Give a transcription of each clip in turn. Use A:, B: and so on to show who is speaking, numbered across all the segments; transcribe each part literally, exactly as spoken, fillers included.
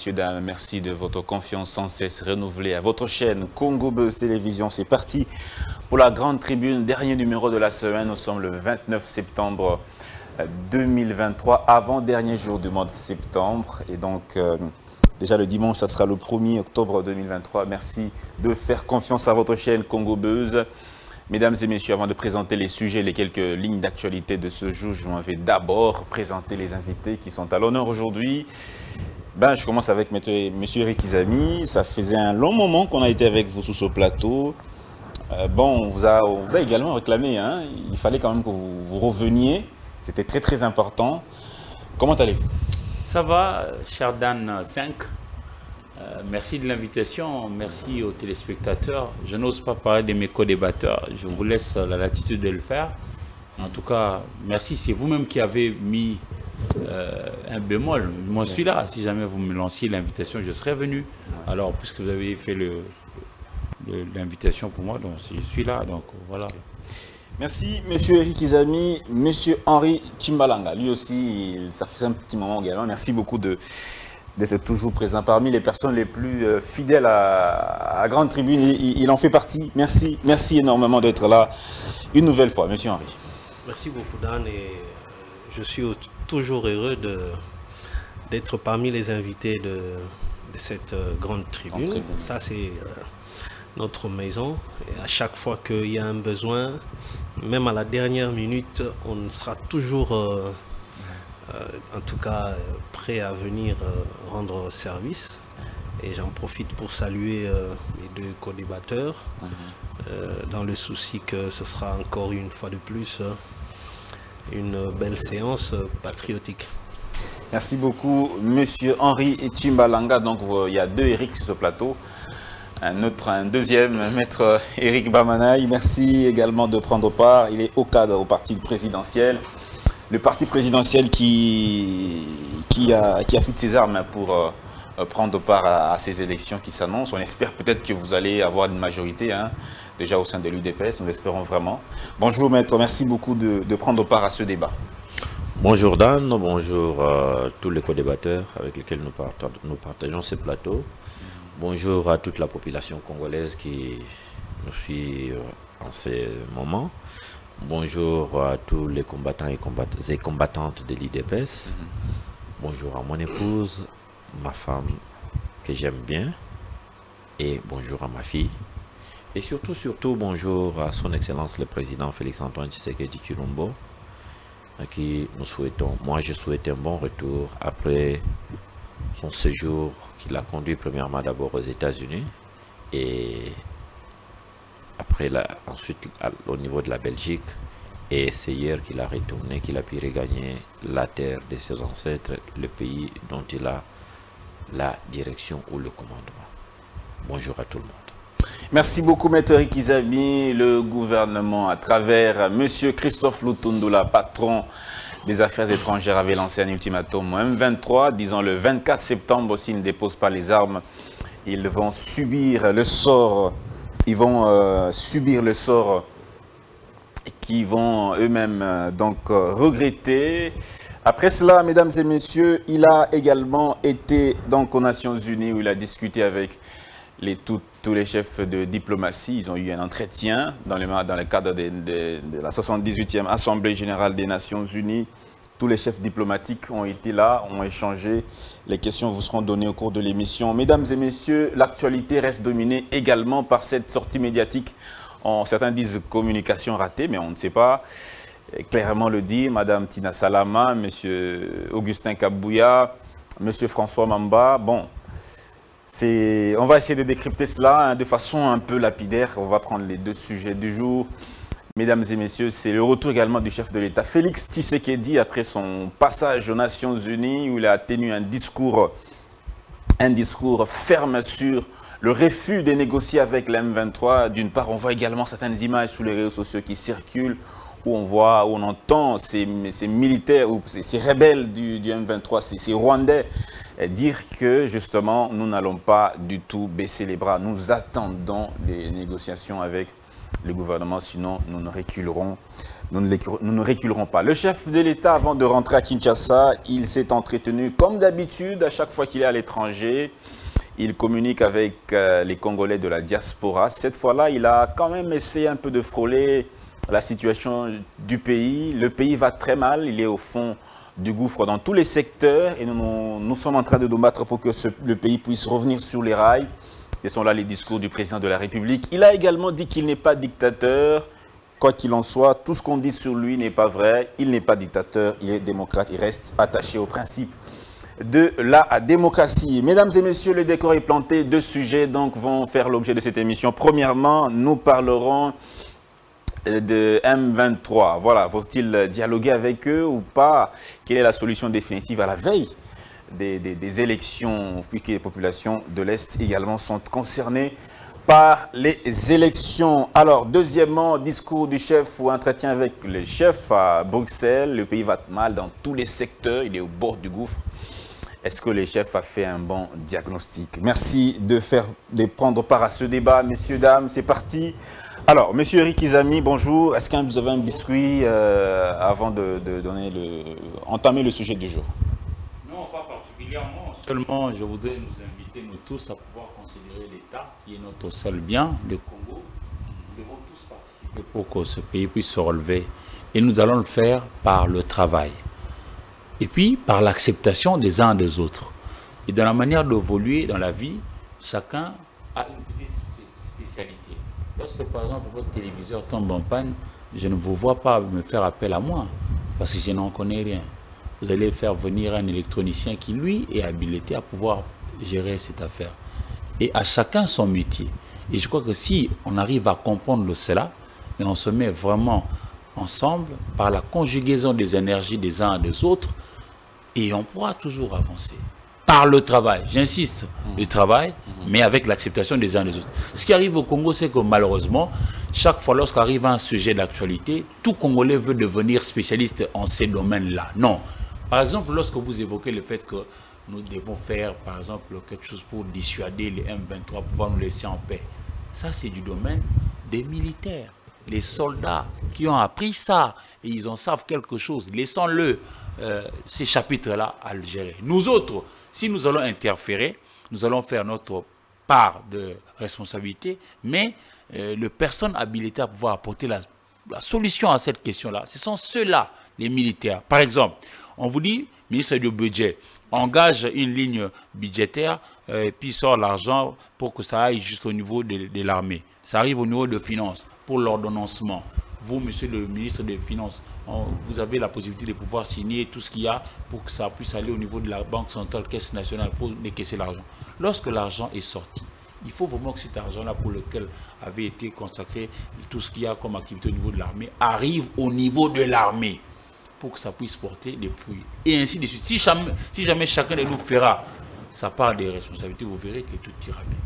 A: messieurs, dames, merci de votre confiance sans cesse renouvelée à votre chaîne Congo Buzz Télévision. C'est parti pour la grande tribune, dernier numéro de la semaine. Nous sommes le vingt-neuf septembre deux mille vingt-trois, avant-dernier jour du mois de septembre. Et donc, euh, déjà le dimanche, ça sera le premier octobre deux mille vingt-trois. Merci de faire confiance à votre chaîne Congo Buzz. Mesdames et messieurs, avant de présenter les sujets, les quelques lignes d'actualité de ce jour, je vais d'abord présenter les invités qui sont à l'honneur aujourd'hui. Ben, je commence avec M. Eric Izami. Ça faisait un long moment qu'on a été avec vous sur ce plateau. Euh, bon, on vous, a, on vous a également réclamé, hein. Il fallait quand même que vous, vous reveniez. C'était très très important. Comment allez-vous?
B: Ça va, cher Dan cinq. Euh, merci de l'invitation, merci aux téléspectateurs. Je n'ose pas parler de mes co-débatteurs, je vous laisse la latitude de le faire. En tout cas, merci, c'est vous-même qui avez mis euh, un bémol. Moi, je suis là. Si jamais vous me lanciez l'invitation, je serais venu. Alors, puisque vous avez fait l'invitation pour moi, donc je suis là. Donc voilà.
A: Merci, Monsieur Eric Izami, Monsieur Henri Chimbalanga. Lui aussi, ça fait un petit moment également. Merci beaucoup de d'être toujours présent parmi les personnes les plus euh, fidèles à, à Grande Tribune. Il, il en fait partie. Merci, merci énormément d'être là une nouvelle fois, Monsieur Henri.
C: Merci beaucoup, Dan. Et je suis toujours heureux d'être parmi les invités de, de cette euh, Grande Tribune. Grande Tribune. Ça, c'est euh, notre maison. Et à chaque fois qu'il y a un besoin, même à la dernière minute, on sera toujours... Euh, Euh, en tout cas, euh, prêt à venir euh, rendre service. Et j'en profite pour saluer euh, mes deux co-débatteurs, mm-hmm. euh, dans le souci que ce sera encore une fois de plus euh, une belle séance euh, patriotique.
A: Merci beaucoup, Monsieur Henri Chimbalanga. Donc, il y a deux Eric sur ce plateau. Un autre, un deuxième, Maître Eric Bamanaï. Merci également de prendre part. Il est au cadre au parti présidentiel. Le parti présidentiel qui, qui, a, qui a toutes ses armes pour euh, prendre part à, à ces élections qui s'annoncent. On espère peut-être que vous allez avoir une majorité, hein, déjà au sein de l'U D P S, nous l'espérons vraiment. Bonjour maître, merci beaucoup de, de prendre part à ce débat.
D: Bonjour Dan, bonjour à tous les co-débatteurs avec lesquels nous, partage, nous partageons ce plateau. Bonjour à toute la population congolaise qui nous suit en ces moments. Bonjour à tous les combattants et, combatt et combattantes de l'I D P S. Mm-hmm. Bonjour à mon épouse, ma femme que j'aime bien. Et bonjour à ma fille. Et surtout, surtout, bonjour à son Excellence le Président Félix-Antoine Tshisekedi Tshilombo, à qui nous souhaitons, moi je souhaite un bon retour après son séjour qu'il a conduit premièrement d'abord aux États-Unis et après, là, ensuite, au niveau de la Belgique, et c'est hier qu'il a retourné, qu'il a pu regagner la terre de ses ancêtres, le pays dont il a la direction ou le commandement. Bonjour à tout le monde.
A: Merci beaucoup, Maître Eric Izami. Le gouvernement, à travers M. Christophe Lutundula, patron des affaires étrangères, avait lancé un ultimatum au M vingt-trois, disant le vingt-quatre septembre, s'ils ne déposent pas les armes, ils vont subir le sort Ils vont euh, subir le sort qu'ils vont eux-mêmes euh, donc euh, regretter. Après cela, mesdames et messieurs, il a également été donc aux Nations Unies où il a discuté avec les, tout, tous les chefs de diplomatie. Ils ont eu un entretien dans, les, dans le cadre de, de, de la soixante-dix-huitième Assemblée générale des Nations Unies. Tous les chefs diplomatiques ont été là, ont échangé. Les questions vous seront données au cours de l'émission. Mesdames et messieurs, l'actualité reste dominée également par cette sortie médiatique. On, certains disent communication ratée, mais on ne sait pas clairement le dire. Madame Tina Salama, Monsieur Augustin Kabouya, Monsieur François Mamba. Bon, on va essayer de décrypter cela hein, de façon un peu lapidaire. On va prendre les deux sujets du jour. Mesdames et messieurs, c'est le retour également du chef de l'État, Félix Tshisekedi, après son passage aux Nations Unies, où il a tenu un discours, un discours ferme sur le refus de négocier avec la M vingt-trois. D'une part, on voit également certaines images sur les réseaux sociaux qui circulent, où on voit, où on entend ces, ces militaires, ou ces, ces rebelles du, du M vingt-trois, ces, ces Rwandais, dire que justement, nous n'allons pas du tout baisser les bras. Nous attendons les négociations avec le gouvernement, sinon nous ne reculerons nous ne, nous ne reculerons pas. Le chef de l'État, avant de rentrer à Kinshasa, il s'est entretenu comme d'habitude à chaque fois qu'il est à l'étranger. Il communique avec euh, les Congolais de la diaspora. Cette fois-là, il a quand même essayé un peu de frôler la situation du pays. Le pays va très mal, il est au fond du gouffre dans tous les secteurs et nous, nous, nous sommes en train de nous battre pour que ce, le pays puisse revenir sur les rails. Ce sont là les discours du président de la République. Il a également dit qu'il n'est pas dictateur. Quoi qu'il en soit, tout ce qu'on dit sur lui n'est pas vrai. Il n'est pas dictateur, il est démocrate, il reste attaché au principe de la démocratie. Mesdames et messieurs, le décor est planté. Deux sujets donc vont faire l'objet de cette émission. Premièrement, nous parlerons de M vingt-trois. Voilà, faut-il dialoguer avec eux ou pas? Quelle est la solution définitive à la veille des, des, des élections, puisque les populations de l'Est également sont concernées par les élections? Alors, deuxièmement, discours du chef ou entretien avec les chefs à Bruxelles. Le pays va mal dans tous les secteurs, il est au bord du gouffre. Est-ce que le chef a fait un bon diagnostic? Merci de, faire, de prendre part à ce débat, messieurs, dames. C'est parti. Alors, monsieur Eric Izami, bonjour. Est-ce que vous avez un biscuit euh, avant de, de donner le, entamer le sujet du jour?
B: Non, pas particulièrement. Seulement, je voudrais nous inviter, nous tous, à pouvoir considérer l'État, qui est notre seul bien, le Congo. Nous devons tous participer pour que ce pays puisse se relever. Et nous allons le faire par le travail. Et puis, par l'acceptation des uns des autres. Et dans la manière d'évoluer dans la vie, chacun a une petite spécialité. Lorsque, par exemple, votre téléviseur tombe en panne, je ne vous vois pas me faire appel à moi, parce que je n'en connais rien. Vous allez faire venir un électronicien qui, lui, est habilité à pouvoir gérer cette affaire. Et à chacun son métier. Et je crois que si on arrive à comprendre cela, et on se met vraiment ensemble, par la conjugaison des énergies des uns et des autres, et on pourra toujours avancer. Par le travail, j'insiste, mmh. le travail, mmh. mais avec l'acceptation des uns et des autres. Ce qui arrive au Congo, c'est que malheureusement, chaque fois lorsqu'arrive un sujet d'actualité, tout Congolais veut devenir spécialiste en ces domaines-là. Non. Par exemple, lorsque vous évoquez le fait que nous devons faire, par exemple, quelque chose pour dissuader les M vingt-trois, pour pouvoir nous laisser en paix, ça c'est du domaine des militaires, les soldats qui ont appris ça, et ils en savent quelque chose. Laissons-le, euh, ces chapitres-là, à le gérer. Nous autres, si nous allons interférer, nous allons faire notre part de responsabilité, mais euh, les personnes habilitées à pouvoir apporter la, la solution à cette question-là, ce sont ceux-là, les militaires. Par exemple, on vous dit, ministre du budget, engage une ligne budgétaire, euh, puis sort l'argent pour que ça aille juste au niveau de, de l'armée. Ça arrive au niveau de finances, pour l'ordonnancement. Vous, monsieur le ministre des Finances, on, vous avez la possibilité de pouvoir signer tout ce qu'il y a pour que ça puisse aller au niveau de la Banque centrale, Caisse nationale, pour décaisser l'argent. Lorsque l'argent est sorti, il faut vraiment que cet argent-là, pour lequel avait été consacré tout ce qu'il y a comme activité au niveau de l'armée, arrive au niveau de l'armée pour que ça puisse porter des fruits. Et ainsi de suite. Si jamais, si jamais chacun de nous fera sa part des responsabilités, vous verrez que tout ira bien.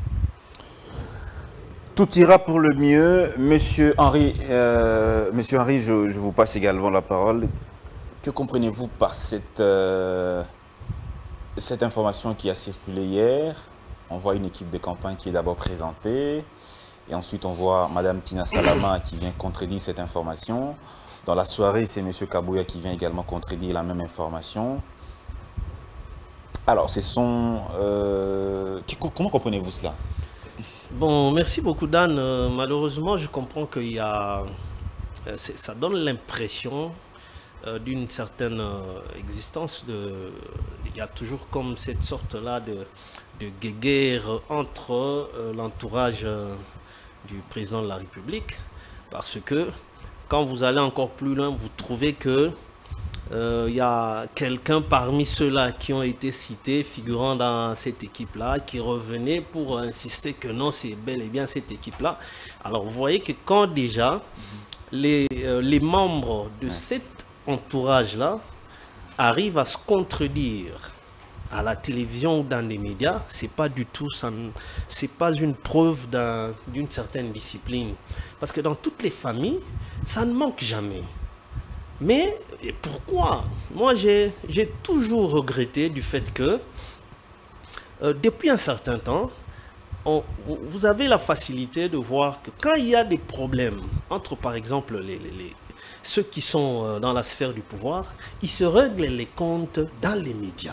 A: Tout ira pour le mieux. Monsieur Henri, euh, Monsieur Henri, je, je vous passe également la parole. Que comprenez-vous par cette, euh, cette information qui a circulé hier? On voit une équipe de campagne qui est d'abord présentée, et ensuite on voit Madame Tina Salama qui vient contredire cette information. Dans la soirée, c'est Monsieur Kabouya qui vient également contredire la même information. Alors, ce sont... Euh, comment comprenez-vous cela?
C: Bon, merci beaucoup Dan. Euh, malheureusement, je comprends qu'il y a... Euh, ça donne l'impression euh, d'une certaine euh, existence. De, il y a toujours comme cette sorte-là de, de guéguerre entre euh, l'entourage euh, du président de la République. Parce que quand vous allez encore plus loin, vous trouvez que euh, il y a quelqu'un parmi ceux-là qui ont été cités, figurant dans cette équipe-là, qui revenait pour insister que non, c'est bel et bien cette équipe-là. Alors vous voyez que quand déjà mm-hmm. les, euh, les membres de ouais. cet entourage-là arrivent à se contredire à la télévision ou dans les médias, c'est pas du tout, c'est pas une preuve d'une certaine discipline. Parce que dans toutes les familles, ça ne manque jamais. Mais et pourquoi? Moi, j'ai toujours regretté du fait que, euh, depuis un certain temps, on, vous avez la facilité de voir que quand il y a des problèmes entre, par exemple, les, les, ceux qui sont dans la sphère du pouvoir, ils se règlent les comptes dans les médias.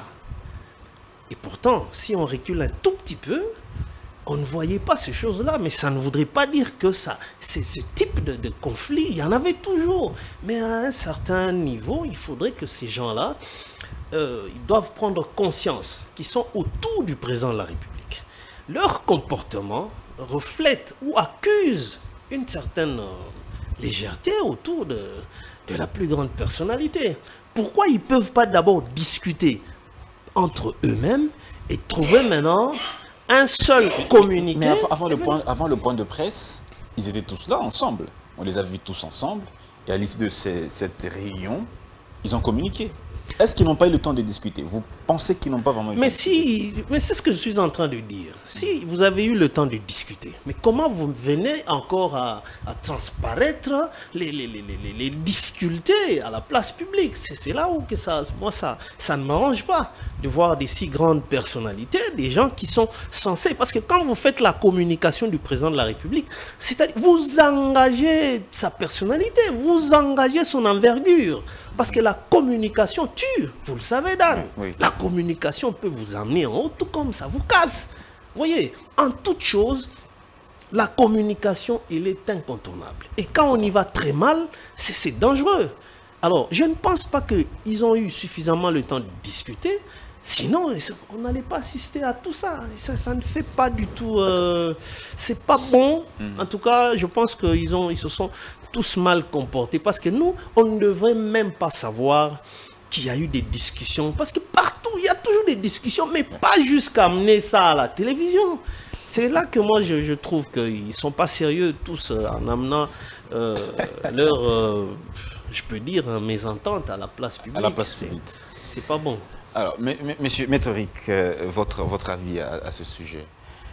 C: Et pourtant, si on recule un tout petit peu, on ne voyait pas ces choses-là, mais ça ne voudrait pas dire que ça, c'est ce type de, de conflit, il y en avait toujours. Mais à un certain niveau, il faudrait que ces gens-là, euh, ils doivent prendre conscience qu'ils sont autour du président de la République. Leur comportement reflète ou accuse une certaine euh, légèreté autour de, de la plus grande personnalité. Pourquoi ils ne peuvent pas d'abord discuter entre eux-mêmes et trouver maintenant un seul communiqué?
A: Mais avant, avant, le point, avant le point de presse, ils étaient tous là ensemble. On les a vus tous ensemble. Et à l'issue de ces, cette réunion, ils ont communiqué. Est-ce qu'ils n'ont pas eu le temps de discuter? Vous pensez qu'ils n'ont pas vraiment eu le
C: mais
A: temps
C: si,
A: de discuter?
C: Mais c'est ce que je suis en train de dire. Si vous avez eu le temps de discuter, mais comment vous venez encore à, à transparaître les, les, les, les, les difficultés à la place publique? C'est là où que ça, moi ça, ça ne m'arrange pas de voir des si grandes personnalités, des gens qui sont censés... Parce que quand vous faites la communication du président de la République, c'est-à-dire vous engagez sa personnalité, vous engagez son envergure. Parce que la communication tue, vous le savez, Dan.
A: Oui, oui.
C: La communication peut vous amener en haut, tout comme ça vous casse. Vous voyez, en toute chose, la communication, elle est incontournable. Et quand on y va très mal, c'est dangereux. Alors, je ne pense pas qu'ils ont eu suffisamment le temps de discuter. Sinon, on n'allait pas assister à tout ça. Ça, ça ne fait pas du tout... Euh, c'est pas bon. Mm-hmm. En tout cas, je pense qu'ils ont, ils se sont tous mal comportés. Parce que nous, on ne devrait même pas savoir qu'il y a eu des discussions. Parce que partout, il y a toujours des discussions, mais pas jusqu'à amener ça à la télévision. C'est là que moi, je, je trouve qu'ils ne sont pas sérieux tous euh, en amenant euh, leur, euh, je peux dire, hein, mésentente à la place publique.
A: À la place publique.
C: C'est pas bon.
A: Alors, m monsieur Maître Rick, euh, votre, votre avis à, à ce sujet.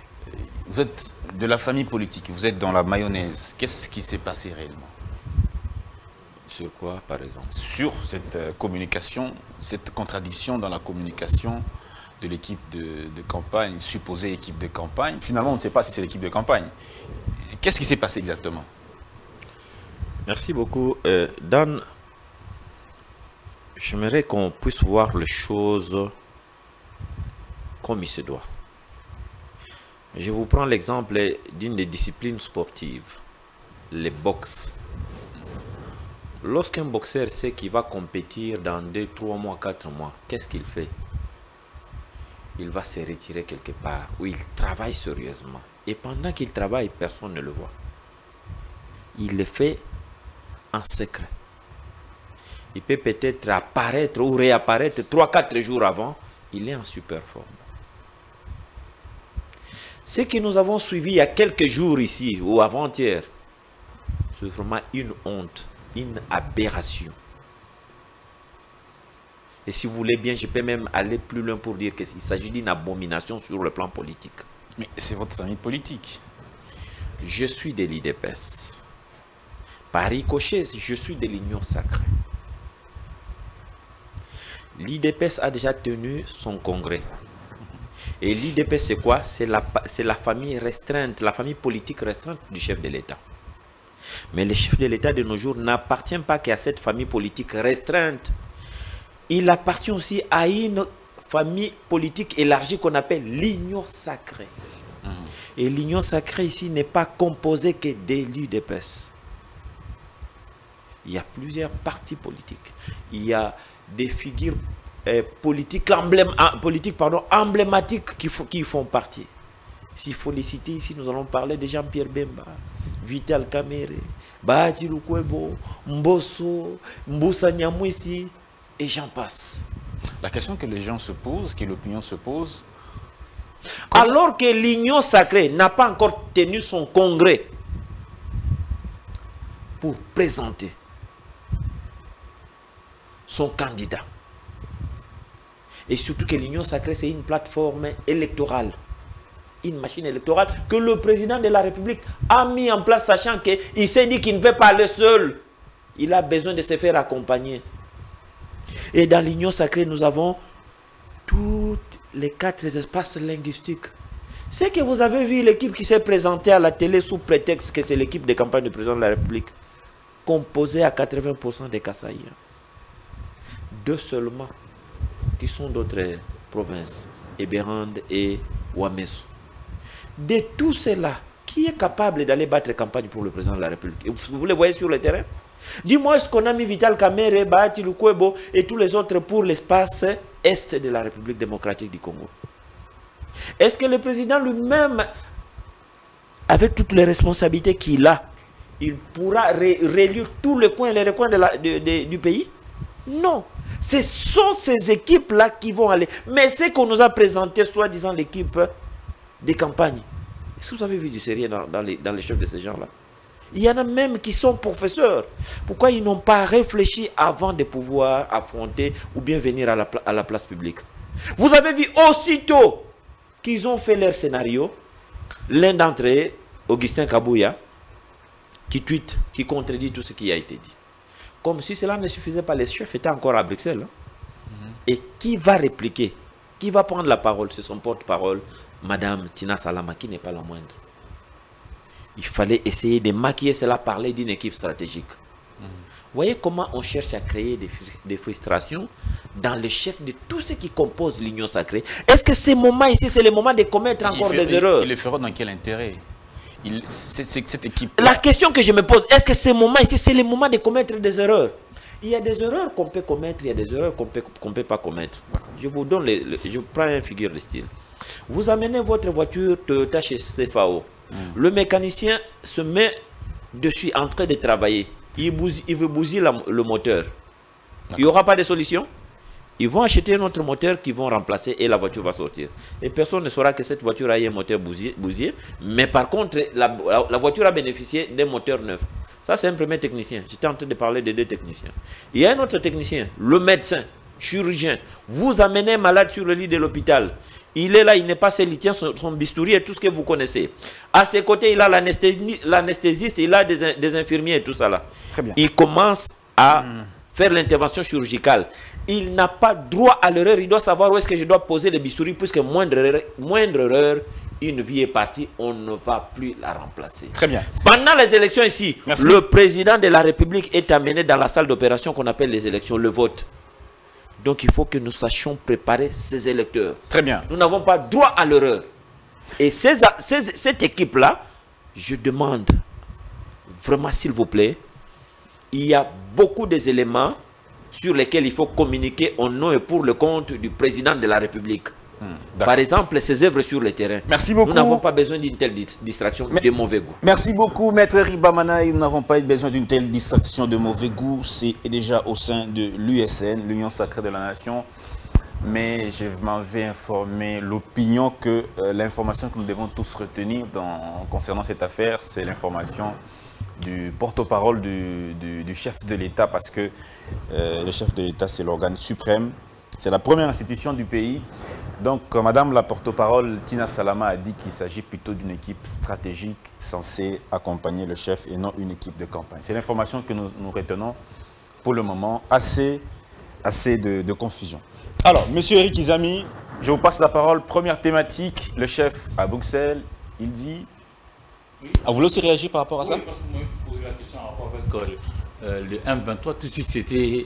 A: Vous êtes de la famille politique, vous êtes dans la mayonnaise. Qu'est-ce qui s'est passé réellement?
D: Sur quoi, par exemple?
A: Sur cette euh, communication, cette contradiction dans la communication de l'équipe de, de campagne, supposée équipe de campagne. Finalement, on ne sait pas si c'est l'équipe de campagne. Qu'est-ce qui s'est passé exactement?
D: Merci beaucoup. Euh, Dan, j'aimerais qu'on puisse voir les choses comme il se doit. Je vous prends l'exemple d'une des disciplines sportives, les box. Lorsqu'un boxeur sait qu'il va compétir dans deux, trois mois, quatre mois, qu'est-ce qu'il fait? Il va se retirer quelque part où il travaille sérieusement. Et pendant qu'il travaille, personne ne le voit. Il le fait en secret. Il peut peut-être apparaître ou réapparaître trois quatre jours avant. Il est en super forme. Ce que nous avons suivi il y a quelques jours ici, ou avant-hier, c'est vraiment une honte, une aberration. Et si vous voulez bien, je peux même aller plus loin pour dire qu'il s'agit d'une abomination sur le plan politique.
A: Mais c'est votre famille politique.
D: Je suis de l'I D P S. Par ricochet, je suis de l'Union sacrée. L'I D P S a déjà tenu son congrès. Et l'I D P S, c'est quoi? C'est la, c'est la famille restreinte, la famille politique restreinte du chef de l'État. Mais le chef de l'État de nos jours n'appartient pas qu'à cette famille politique restreinte. Il appartient aussi à une famille politique élargie qu'on appelle l'Union sacrée. Mmh. Et l'Union sacrée ici n'est pas composée que de l'I D P S. Il y a plusieurs partis politiques. Il y a des figures euh, politiques, emblém politiques pardon, emblématiques qui, qui font partie. S'il faut les citer ici, nous allons parler de Jean-Pierre Bemba, Vital Kamerhe, Bahati Lukwebo, Mbosso, Mboussa Nyamwisi, et j'en passe.
A: La question que les gens se posent, que l'opinion se pose...
D: Alors que l'Union sacrée n'a pas encore tenu son congrès pour présenter son candidat. Et surtout que l'Union sacrée, c'est une plateforme électorale. Une machine électorale que le président de la République a mis en place, sachant qu'il s'est dit qu'il ne peut pas aller seul. Il a besoin de se faire accompagner. Et dans l'Union sacrée, nous avons tous les quatre espaces linguistiques. C'est que vous avez vu l'équipe qui s'est présentée à la télé sous prétexte que c'est l'équipe de campagne du président de la République. composé à quatre-vingts pour cent des Kasaïens. Deux seulement qui sont d'autres provinces, Eberand et Ouamesso. De tous ceux-là, qui est capable d'aller battre campagne pour le président de la République? Vous les voyez sur le terrain? Dis-moi, est-ce qu'on a mis Vital Kamerhe, Bahati Lukwebo et tous les autres pour l'espace est de la République démocratique du Congo? Est-ce que le président lui-même, avec toutes les responsabilités qu'il a, il pourra relire tous les coins et les recoins de la, de, de, du pays? Non. Ce sont ces équipes-là qui vont aller. Mais c'est qu'on nous a présenté, soi-disant, l'équipe de campagne. Est-ce que vous avez vu du sérieux dans, dans, les, dans les chefs de ces gens-là? Il y en a même qui sont professeurs. Pourquoi ils n'ont pas réfléchi avant de pouvoir affronter ou bien venir à la, à la place publique? Vous avez vu aussitôt qu'ils ont fait leur scénario. L'un d'entre eux, Augustin Kabouya, qui tweet, qui contredit tout ce qui a été dit. Comme si cela ne suffisait pas, les chefs étaient encore à Bruxelles. Hein? Mm-hmm. Et qui va répliquer? Qui va prendre la parole? C'est son porte-parole, Madame Tina Salama, qui n'est pas la moindre. Il fallait essayer de maquiller cela, parler d'une équipe stratégique. Mm-hmm. Voyez comment on cherche à créer des, des frustrations dans le chef de tous ceux qui composent l'Union sacrée. Est-ce que ces moments ici, c'est le moment de commettre encore fait, des
A: il,
D: erreurs?
A: Il le fera dans quel intérêt? C'est cette équipe.
D: La question que je me pose, est-ce que ces moments ici, c'est le moment de commettre des erreurs? Il y a des erreurs qu'on peut commettre, il y a des erreurs qu'on peut, qu'on peut pas commettre. Je vous donne, les, les, je prends une figure de style. Vous amenez votre voiture Toyota chez C F A O. Mm. Le mécanicien se met dessus en train de travailler. Il, bousille, il veut bousiller la, le moteur. Il n'y aura pas de solution. Ils vont acheter un autre moteur qu'ils vont remplacer et la voiture va sortir. Et personne ne saura que cette voiture a eu un moteur bousillé. bousillé mais par contre, la, la, la voiture a bénéficié d'un moteur neuf. Ça, c'est un premier technicien. J'étais en train de parler de deux techniciens. Il y a un autre technicien, le médecin, chirurgien. Vous amenez un malade sur le lit de l'hôpital. Il est là, il n'est pas seul, il tient son, son bistouri et tout ce que vous connaissez. À ses côtés, il a l'anesthésiste, il a des, des infirmiers et tout ça là.
A: Très bien.
D: Il commence à mmh. faire l'intervention chirurgicale. Il n'a pas droit à l'erreur, il doit savoir où est-ce que je dois poser le bistouri, puisque moindre erreur, moindre erreur, une vie est partie, on ne va plus la remplacer.
A: Très bien.
D: Pendant les élections ici, Merci. le président de la République est amené dans la salle d'opération qu'on appelle les élections, le vote. Donc il faut que nous sachions préparer ces électeurs.
A: Très bien.
D: Nous n'avons pas droit à l'erreur. Et ces, ces, cette équipe-là, je demande, vraiment s'il vous plaît, il y a beaucoup d'éléments sur lesquels il faut communiquer au nom et pour le compte du président de la République. Mmh, Par exemple, ses œuvres sur le terrain.
A: Merci beaucoup.
D: Nous n'avons pas besoin d'une telle distraction Mais, de mauvais goût.
A: Merci beaucoup, Maître Ribamana. Nous n'avons pas besoin d'une telle distraction de mauvais goût. C'est déjà au sein de l'U S N, l'Union Sacrée de la Nation. Mais je m'en vais informer l'opinion que euh, l'information que nous devons tous retenir dans, concernant cette affaire, c'est l'information du porte-parole du, du, du chef de l'État, parce que euh, le chef de l'État, c'est l'organe suprême. C'est la première institution du pays. Donc, euh, Madame la porte-parole, Tina Salama, a dit qu'il s'agit plutôt d'une équipe stratégique censée accompagner le chef et non une équipe de campagne. C'est l'information que nous, nous retenons pour le moment. Assez, assez de, de confusion. Alors, Monsieur Eric Izami, je vous passe la parole. Première thématique, le chef à Bruxelles, il dit... Oui. Ah, vous voulez aussi réagir par rapport à ça?
B: Oui, parce que moi, je posais la question en rapport avec euh, le M vingt-trois. Tout de suite, c'était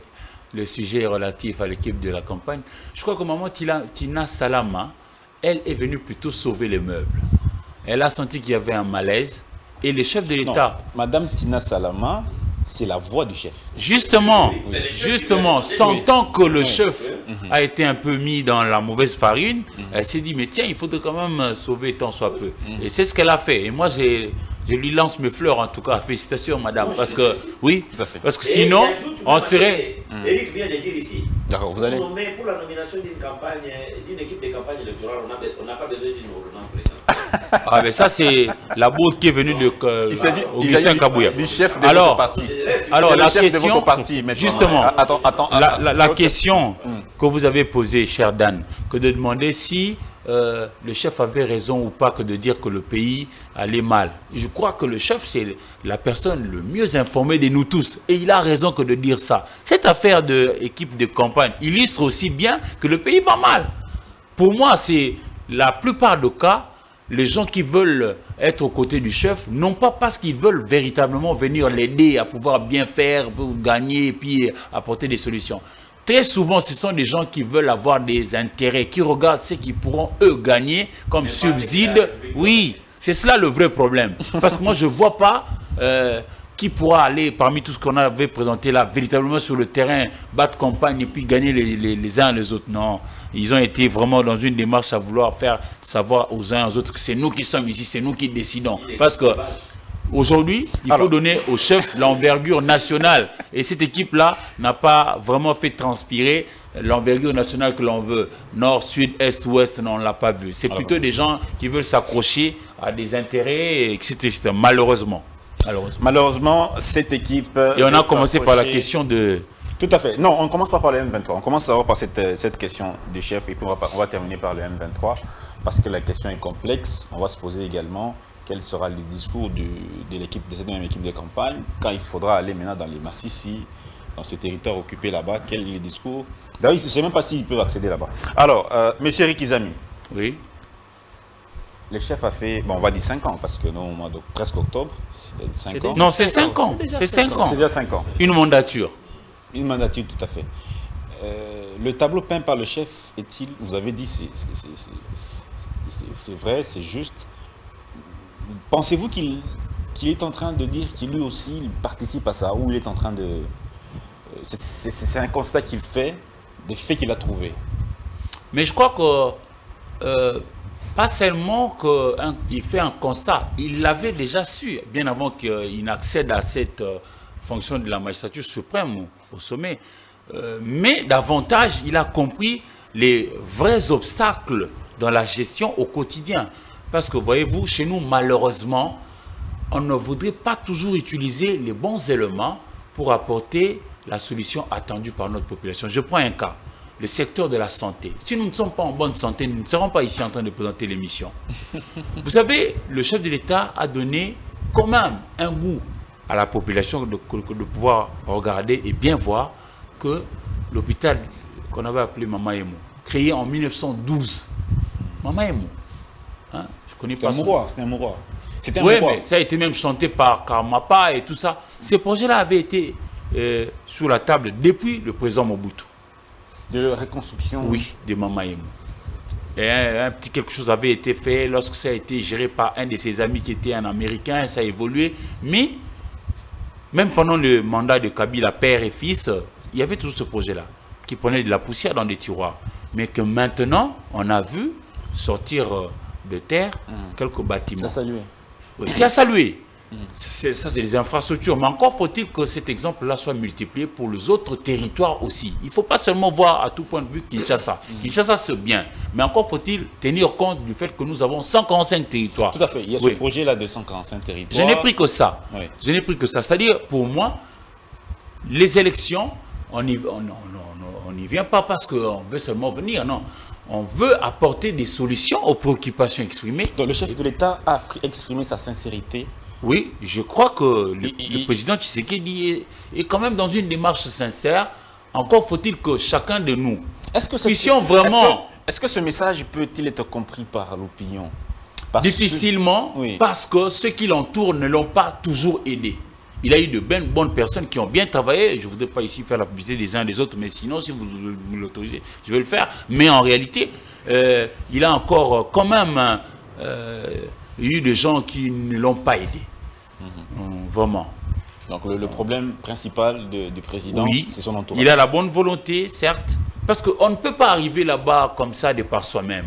B: le sujet relatif à l'équipe de la campagne. Je crois qu'au moment Tina, Tina Salama, elle est venue plutôt sauver les meubles. Elle a senti qu'il y avait un malaise. Et le chef de l'État...
A: Madame Tina Salama, c'est la voix du chef.
B: Justement, oui, justement, sentant que le oui. chef oui. a été un peu mis dans la mauvaise farine, mm-hmm. elle s'est dit, mais tiens, il faudrait quand même sauver tant soit peu. Mm-hmm. Et c'est ce qu'elle a fait. Et moi, j'ai... Je lui lance mes fleurs en tout cas. Félicitations, madame. Non, parce que, oui, tout à fait. Parce que et sinon, on serait...
D: Eric vient de dire ici.
A: D'accord, vous allez...
D: Pour, nommer, pour la nomination d'une campagne, d'une équipe de campagne électorale, on n'a pas besoin d'une ordonnance présidentielle.
B: Ah, mais ça, c'est la bourde qui est venue de euh, Augustin Kabouya.
A: Du chef de
B: alors,
A: votre parti.
B: Alors, la
A: chef
B: question...
A: de votre parti,
B: justement,
A: attends, attends,
B: la, la, la question hum. que vous avez posée, cher Dan, que de demander si... Euh, le chef avait raison ou pas que de dire que le pays allait mal. Je crois que le chef, c'est la personne le mieux informée de nous tous. Et il a raison que de dire ça. Cette affaire d'équipe de campagne illustre aussi bien que le pays va mal. Pour moi, c'est la plupart des cas, les gens qui veulent être aux côtés du chef, non pas parce qu'ils veulent véritablement venir l'aider à pouvoir bien faire, pour gagner et puis apporter des solutions. Très souvent, ce sont des gens qui veulent avoir des intérêts, qui regardent ce qu'ils pourront eux gagner comme subside. Oui, c'est cela le vrai problème. Parce que moi, je ne vois pas euh, qui pourra aller parmi tout ce qu'on avait présenté là, véritablement sur le terrain, battre campagne et puis gagner les, les, les uns les autres. Non. Ils ont été vraiment dans une démarche à vouloir faire savoir aux uns aux autres que c'est nous qui sommes ici, c'est nous qui décidons. Parce que aujourd'hui, il faut donner au chef l'envergure nationale. Et cette équipe-là n'a pas vraiment fait transpirer l'envergure nationale que l'on veut. Nord, sud, est, ouest, non, on ne l'a pas vu. C'est plutôt des gens qui veulent s'accrocher à des intérêts, et cetera. Malheureusement. Malheureusement.
A: Malheureusement, cette équipe...
B: Et on a commencé par la question de...
A: Tout à fait. Non, on ne commence pas par le M vingt-trois. On commence d'abord par cette, cette question du chef et puis on va, on va terminer par le M vingt-trois parce que la question est complexe. On va se poser également quel sera le discours du, de l'équipe, de cette même équipe de campagne quand il faudra aller maintenant dans les Massissi, dans ces territoires occupés là-bas. Quel est le discours? D'ailleurs, je ne sais même pas s'ils peuvent accéder là-bas. Alors, euh, monsieur Eric Izami.
B: Oui.
A: Le chef a fait, bon, on va dire cinq ans, parce que nous, au mois de presque octobre, c'est cinq ans.
B: Non, c'est cinq ans. C'est cinq ans.
A: C'est déjà cinq ans.
B: Une mandature.
A: Une mandature, tout à fait. Euh, le tableau peint par le chef est-il, vous avez dit, c'est vrai, c'est juste. Pensez-vous qu'il qu'il est en train de dire qu'il lui aussi il participe à ça, ou il est en train de... C'est un constat qu'il fait, des faits qu'il a trouvés.
B: Mais je crois que, euh, pas seulement qu'il fait un constat, il l'avait déjà su, bien avant qu'il n'accède à cette euh, fonction de la magistrature suprême au, au sommet. Euh, mais davantage, il a compris les vrais obstacles dans la gestion au quotidien. Parce que, voyez-vous, chez nous, malheureusement, on ne voudrait pas toujours utiliser les bons éléments pour apporter la solution attendue par notre population. Je prends un cas, le secteur de la santé. Si nous ne sommes pas en bonne santé, nous ne serons pas ici en train de présenter l'émission. Vous savez, le chef de l'État a donné quand même un goût à la population de, de pouvoir regarder et bien voir que l'hôpital qu'on avait appelé Mama Emo, créé en mille neuf cent douze, Mama Emo, hein, je connais pas.
A: C'est un mouroir, c'est un mouroir.
B: Oui, mais ça a été même chanté par Karmapa et tout ça. Ces projets-là avaient été euh, sur la table depuis le président Mobutu.
A: De la reconstruction?
B: Oui, de Mama Emo. Et un, un petit quelque chose avait été fait lorsque ça a été géré par un de ses amis qui était un Américain, ça a évolué. Mais même pendant le mandat de Kabila, père et fils, il y avait toujours ce projet-là qui prenait de la poussière dans des tiroirs. Mais que maintenant, on a vu sortir de terre mmh. quelques bâtiments.
A: Ça salué.
B: Oui, c'est à saluer. Mmh. Ça, c'est des infrastructures. Mais encore faut-il que cet exemple-là soit multiplié pour les autres territoires aussi. Il ne faut pas seulement voir à tout point de vue Kinshasa. Mmh. Kinshasa, c'est bien. Mais encore faut-il tenir compte du fait que nous avons cent quarante-cinq territoires.
A: Tout à fait. Il y a oui. ce projet-là de cent quarante-cinq territoires.
B: Je n'ai pris que ça. Oui. Je n'ai pris que ça. C'est-à-dire, pour moi, les élections, on n'y on, vient pas parce qu'on veut seulement venir. Non. On veut apporter des solutions aux préoccupations exprimées.
A: Donc le chef de l'État a exprimé sa sincérité.
B: Oui, je crois que le, il, le président Tshisekedi est, est quand même dans une démarche sincère. Encore faut-il que chacun de nous
A: est-ce que
B: puissions vraiment...
A: Est-ce que, est-ce que ce message peut-il être compris par l'opinion?
B: Difficilement, ce... oui. parce que ceux qui l'entourent ne l'ont pas toujours aidé. Il a eu de bonnes, bonnes personnes qui ont bien travaillé. Je ne voudrais pas ici faire la publicité des uns des autres, mais sinon, si vous me l'autorisez, je vais le faire. Mais en réalité, euh, il a encore quand même euh, eu des gens qui ne l'ont pas aidé. Mm-hmm. Vraiment.
A: Donc le, le problème principal de, du président,
B: oui,
A: c'est son entourage.
B: Il a la bonne volonté, certes, parce qu'on ne peut pas arriver là-bas comme ça de par soi-même.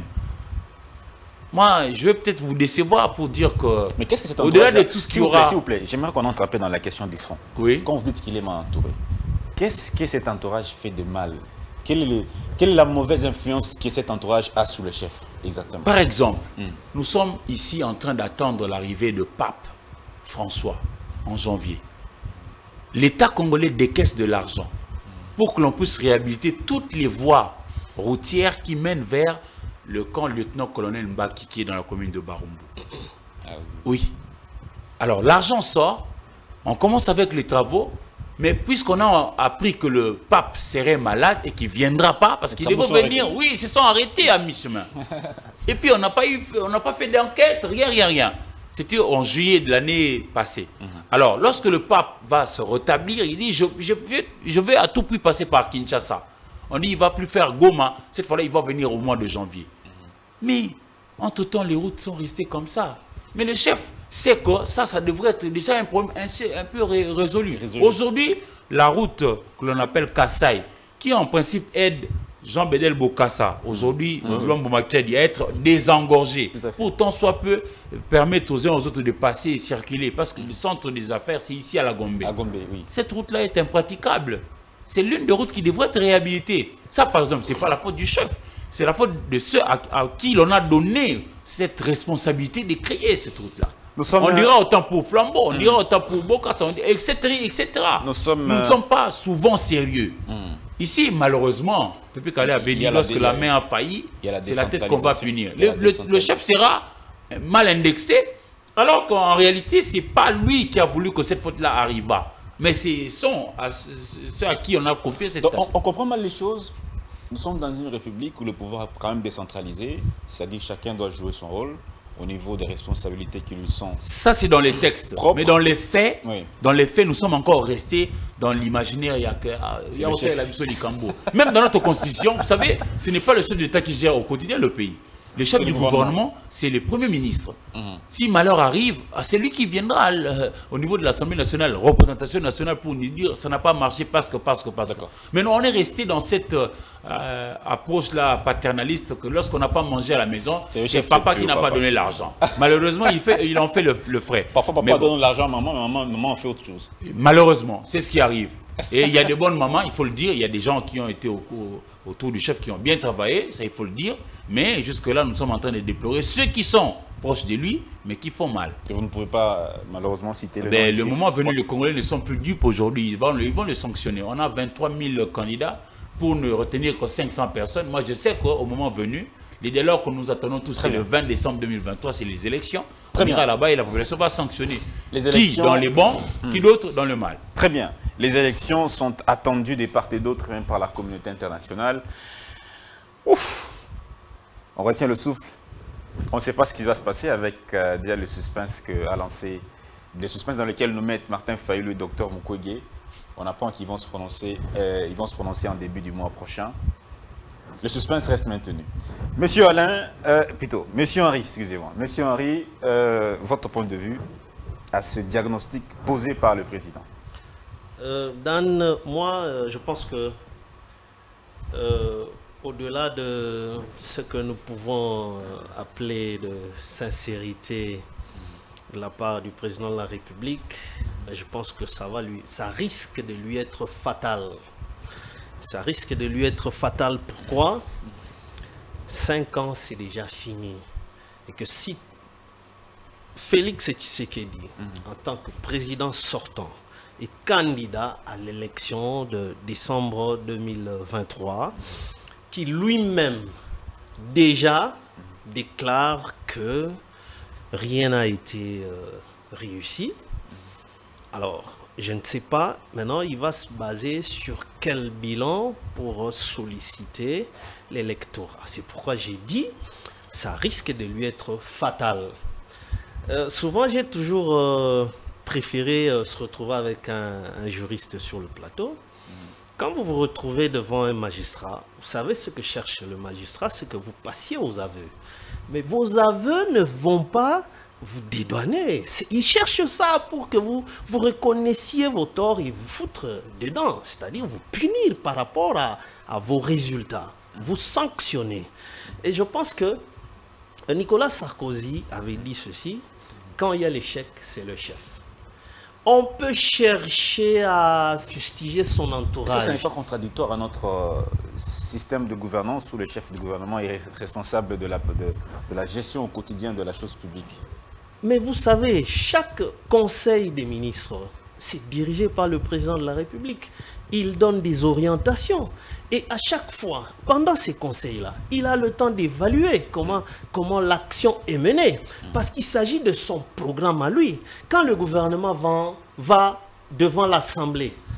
B: Moi, je vais peut-être vous décevoir pour dire que...
A: Mais qu'est-ce que c'est
B: au-delà de tout ce qu'il y aura...
A: S'il vous plaît, j'aimerais qu'on entre un peu dans la question du fond.
B: Oui.
A: Quand vous dites qu'il est mal entouré, qu'est-ce que cet entourage fait de mal? Quelle est, le, quelle est la mauvaise influence que cet entourage a sur le chef, exactement?
B: Par exemple, hmm. nous sommes ici en train d'attendre l'arrivée de Pape François en janvier. L'État congolais décaisse de l'argent pour que l'on puisse réhabiliter toutes les voies routières qui mènent vers le camp lieutenant-colonel Mbaki qui est dans la commune de Barumbu. Ah oui. oui. Alors l'argent sort, on commence avec les travaux, Mais puisqu'on a appris que le pape serait malade et qu'il ne viendra pas, parce qu'il devait venir, arrêtés. Oui, ils se sont arrêtés à mi-chemin. Et puis on n'a pas, eu, on n'a pas fait d'enquête, rien, rien, rien. C'était en juillet de l'année passée. Mm-hmm. Alors, lorsque le pape va se rétablir, il dit, je, je, vais, je vais à tout prix passer par Kinshasa. On dit, il ne va plus faire Goma. Cette fois-là, il va venir au mois de janvier. Mm-hmm. Mais, entre-temps, les routes sont restées comme ça. Mais le chef sait que ça, ça devrait être déjà un problème un, un peu ré, résolu. résolu. Aujourd'hui, la route que l'on appelle Kassai, qui en principe aide Jean Bédel Bokassa, aujourd'hui, mmh. l'homme Boumakedi, à être désengorgé. Pour tant soit peu permettre aux uns aux autres de passer et circuler. Parce que le centre des affaires, c'est ici à la Gombe. À Gombe, oui. Cette route-là est impraticable. C'est l'une des routes qui devrait être réhabilitée. Ça, par exemple, ce n'est pas la faute du chef. C'est la faute de ceux à, à qui l'on a donné cette responsabilité de créer cette route-là. On euh... dira autant pour Flambeau, on mmh. dira autant pour Bokassa, et cetera et cetera. Nous, sommes, Nous ne sommes pas souvent sérieux. Mmh. Ici, malheureusement, Pépé Kalé avait dit, lorsque la main a failli, c'est la tête qu'on va punir. Le, le, le chef sera mal indexé, alors qu'en réalité, ce n'est pas lui qui a voulu que cette faute-là arrive. Mais c'est ceux à qui on a confié cette tâche.
A: On, on comprend mal les choses. Nous sommes dans une république où le pouvoir est quand même décentralisé, c'est-à-dire que chacun doit jouer son rôle au niveau des responsabilités qui lui sont.
B: Ça, c'est dans les textes. Propres. Mais dans les faits, oui. dans les faits, nous sommes encore restés dans l'imaginaire. Il y a, il y a aussi la mission du Cambo. Même dans notre constitution, vous savez, ce n'est pas le chef d'État qui gère au quotidien le pays. Le chef du gouvernement, c'est le Premier ministre. Mmh. Si malheur arrive, c'est lui qui viendra euh, au niveau de l'Assemblée nationale, représentation nationale, pour nous dire ça n'a pas marché parce que, parce que, parce que. Mais nous, on est resté dans cette euh, approche-là paternaliste que lorsqu'on n'a pas mangé à la maison, c'est papa qui n'a pas donné l'argent. Malheureusement, il, fait, il en fait le, le frais.
A: Parfois, papa bon, donne l'argent à maman, mais maman, maman en fait autre chose.
B: Malheureusement, c'est ce qui arrive. Et il y a des bonnes mamans, il faut le dire, il y a des gens qui ont été au, au, autour du chef qui ont bien travaillé, ça il faut le dire, mais jusque-là nous sommes en train de déplorer ceux qui sont proches de lui, mais qui font mal.
A: Et vous ne pouvez pas malheureusement citer le
B: ben, nom. Le moment venu, les Congolais ne sont plus dupes aujourd'hui, ils vont, ils vont le sanctionner. On a vingt-trois mille candidats pour ne retenir que cinq cents personnes. Moi je sais qu'au moment venu, les dès lors que nous attendons tous, c'est le vingt décembre deux mille vingt-trois, c'est les élections. Très on ira là-bas et la population va sanctionner. Les élections... Qui dans les bons, hmm. qui d'autres dans le mal.
A: Très bien. Les élections sont attendues des part et d'autre, même par la communauté internationale. Ouf. On retient le souffle. On ne sait pas ce qui va se passer avec euh, déjà le suspense qu'a lancé, des suspens dans lesquels nous mettent Martin Fayulu et le docteur Mukwege. On apprend qu'ils vont se prononcer, euh, ils vont se prononcer en début du mois prochain. Le suspense reste maintenu. Monsieur Alain, euh, plutôt, Monsieur Henri, excusez-moi. Monsieur Henri, euh, votre point de vue à ce diagnostic posé par le président.
C: Euh, Dan, moi, euh, je pense que euh, au-delà de ce que nous pouvons euh, appeler de sincérité de la part du président de la République, je pense que ça va lui, ça risque de lui être fatal. Ça risque de lui être fatal. Pourquoi? Cinq ans, c'est déjà fini. Et que si Félix Tshisekedi, mmh. en tant que président sortant, est candidat à l'élection de décembre deux mille vingt-trois, qui lui-même déjà déclare que rien n'a été euh, réussi. Alors, je ne sais pas, maintenant il va se baser sur quel bilan pour solliciter l'électorat. C'est pourquoi j'ai dit, ça risque de lui être fatal. Euh, souvent, j'ai toujours euh, préféré euh, se retrouver avec un, un juriste sur le plateau. Quand vous vous retrouvez devant un magistrat, vous savez ce que cherche le magistrat, c'est que vous passiez aux aveux. Mais vos aveux ne vont pas vous dédouaner. Il cherche ça pour que vous, vous reconnaissiez vos torts et vous foutre dedans. C'est-à-dire vous punir par rapport à, à vos résultats. Vous sanctionner. Et je pense que Nicolas Sarkozy avait dit ceci, quand il y a l'échec, c'est le chef. On peut chercher à fustiger son entourage.
A: Ça, ce n'est pas contradictoire à notre euh, système de gouvernance où le chef du gouvernement est responsable de la, de, de la gestion au quotidien de la chose publique.
C: Mais vous savez, chaque conseil des ministres, c'est dirigé par le président de la République. Il donne des orientations. Et à chaque fois, pendant ces conseils-là, il a le temps d'évaluer comment, comment l'action est menée. Parce qu'il s'agit de son programme à lui. Quand le gouvernement va, va devant l'Assemblée,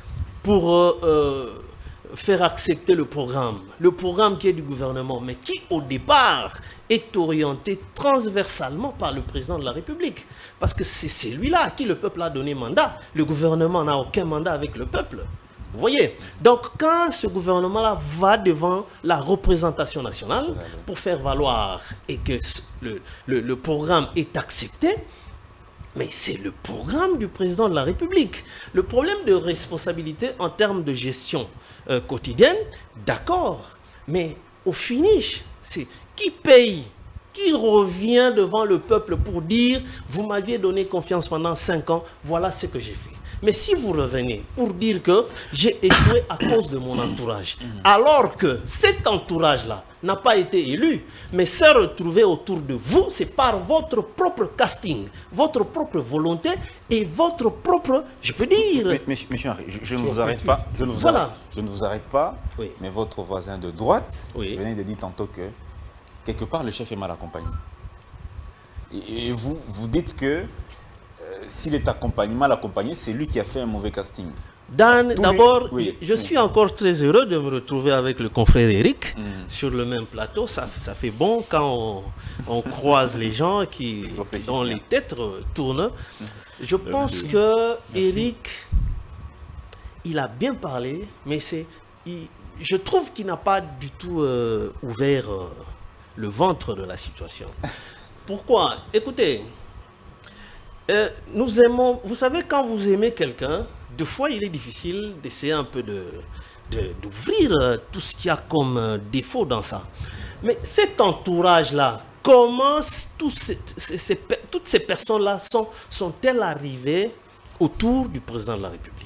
C: pour euh, euh, faire accepter le programme. Le programme qui est du gouvernement, mais qui au départ est orienté transversalement par le président de la République. Parce que c'est celui-là à qui le peuple a donné mandat. Le gouvernement n'a aucun mandat avec le peuple. Vous voyez? Donc quand ce gouvernement-là va devant la représentation nationale pour faire valoir et que le, le, le programme est accepté, mais c'est le programme du président de la République. Le problème de responsabilité en termes de gestion euh, quotidienne, d'accord, mais au finish, c'est qui paye? Qui revient devant le peuple pour dire « Vous m'aviez donné confiance pendant cinq ans, voilà ce que j'ai fait ». Mais si vous revenez pour dire que j'ai échoué à cause de mon entourage, alors que cet entourage-là n'a pas été élu, mais s'est retrouvé autour de vous, c'est par votre propre casting, votre propre volonté et votre propre, je peux dire...
A: Mais, mais, monsieur Henri, je, je ne vous arrête pas, je ne vous,
C: voilà.
A: arrête, je ne vous arrête pas, oui. Mais votre voisin de droite
C: oui.
A: venait de dire tantôt que quelque part le chef est mal accompagné. Et, et vous, vous dites que s'il est accompagné, mal accompagné, c'est lui qui a fait un mauvais casting.
C: Dan, d'abord,
A: oui,
C: je
A: oui.
C: suis encore très heureux de me retrouver avec le confrère Eric mm. sur le même plateau. Ça, ça fait bon quand on, on croise les gens qui, dont les têtes tournent. Je pense Merci. que Merci. Eric, il a bien parlé, mais c'est, il, je trouve qu'il n'a pas du tout euh, ouvert euh, le ventre de la situation. Pourquoi? Écoutez, Euh, nous aimons, vous savez, quand vous aimez quelqu'un, deux fois il est difficile d'essayer un peu de, de, d'ouvrir euh, tout ce qu'il y a comme euh, défaut dans ça. Mais cet entourage-là, comment tous ces, ces, ces, toutes ces personnes-là sont, sont-elles arrivées autour du président de la République?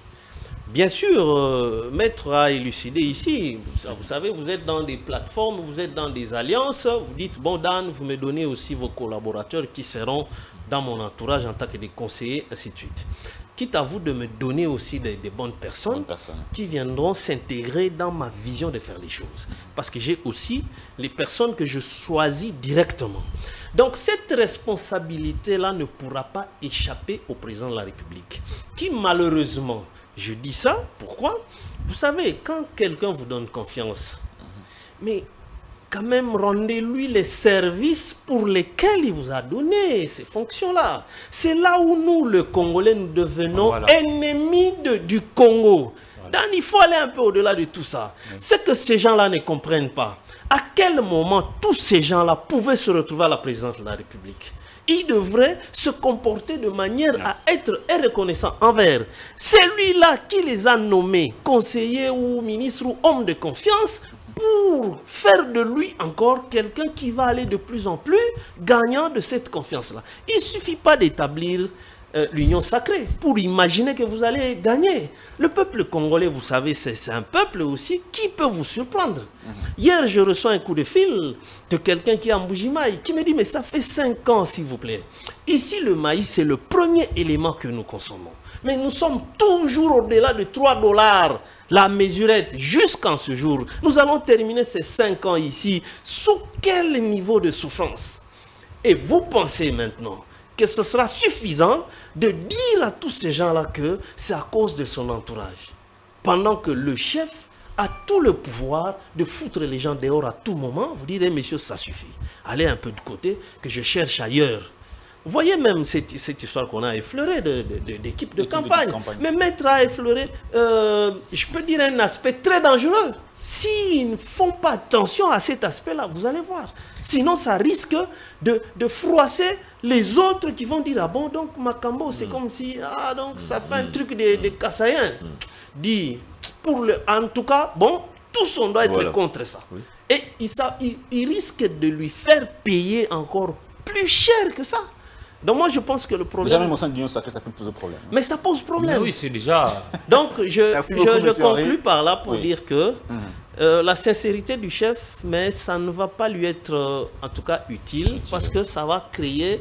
C: Bien sûr, euh, Maître a élucidé ici, vous savez, vous êtes dans des plateformes, vous êtes dans des alliances, vous dites, bon Dan, vous me donnez aussi vos collaborateurs qui seront dans mon entourage en tant que des conseillers, ainsi de suite. Quitte à vous de me donner aussi des, des bonnes personnes, bonnes personnes qui viendront s'intégrer dans ma vision de faire les choses. Parce que j'ai aussi les personnes que je choisis directement. Donc cette responsabilité-là ne pourra pas échapper au président de la République, qui malheureusement, je dis ça, pourquoi? Vous savez, quand quelqu'un vous donne confiance, mais quand même rendez-lui les services pour lesquels il vous a donné ces fonctions-là. C'est là où nous, le Congolais, nous devenons voilà. ennemis de, du Congo. Voilà. Donc, il faut aller un peu au-delà de tout ça. Oui. Ce que ces gens-là ne comprennent pas, à quel moment tous ces gens-là pouvaient se retrouver à la présidence de la République? Ils devraient se comporter de manière à être reconnaissant envers celui-là qui les a nommés conseillers ou ministres ou hommes de confiance pour faire de lui encore quelqu'un qui va aller de plus en plus gagnant de cette confiance-là. Il ne suffit pas d'établir euh, l'union sacrée pour imaginer que vous allez gagner. Le peuple congolais, vous savez, c'est un peuple aussi qui peut vous surprendre. Mm-hmm. Hier, je reçois un coup de fil de quelqu'un qui est en Mbujimaï, qui me dit, mais ça fait cinq ans, s'il vous plaît. Ici, le maïs, c'est le premier élément que nous consommons. Mais nous sommes toujours au-delà de trois dollars la mesurette jusqu'en ce jour. Nous allons terminer ces cinq ans ici. Sous quel niveau de souffrance? Et vous pensez maintenant que ce sera suffisant de dire à tous ces gens-là que c'est à cause de son entourage, pendant que le chef a tout le pouvoir de foutre les gens dehors à tout moment? Vous direz, messieurs, ça suffit. Allez un peu de côté, que je cherche ailleurs. Vous voyez même cette, cette histoire qu'on a effleurée d'équipe de, de, de, de, campagne. de campagne. Mais Maître a effleuré, euh, je peux dire, un aspect très dangereux. S'ils ne font pas attention à cet aspect-là, vous allez voir. Sinon, ça risque de, de froisser les autres qui vont dire, ah bon, donc Makambo, c'est mm. comme si, ah donc ça fait un truc de, de Kassaïen. Mm. Dit, pour le, en tout cas, bon, tous on doit être voilà. contre ça. Oui. Et il, ça, il, il risque de lui faire payer encore plus cher que ça. Donc moi je pense que le problème...
A: Déjà même au sein de l'Union sacrée, ça peut poser problème.
C: Mais ça pose problème.
B: Mais oui, c'est déjà...
C: Donc je, beaucoup, je, je conclue par là pour oui. dire que mmh. euh, la sincérité du chef, mais ça ne va pas lui être euh, en tout cas utile, utile, parce que ça va créer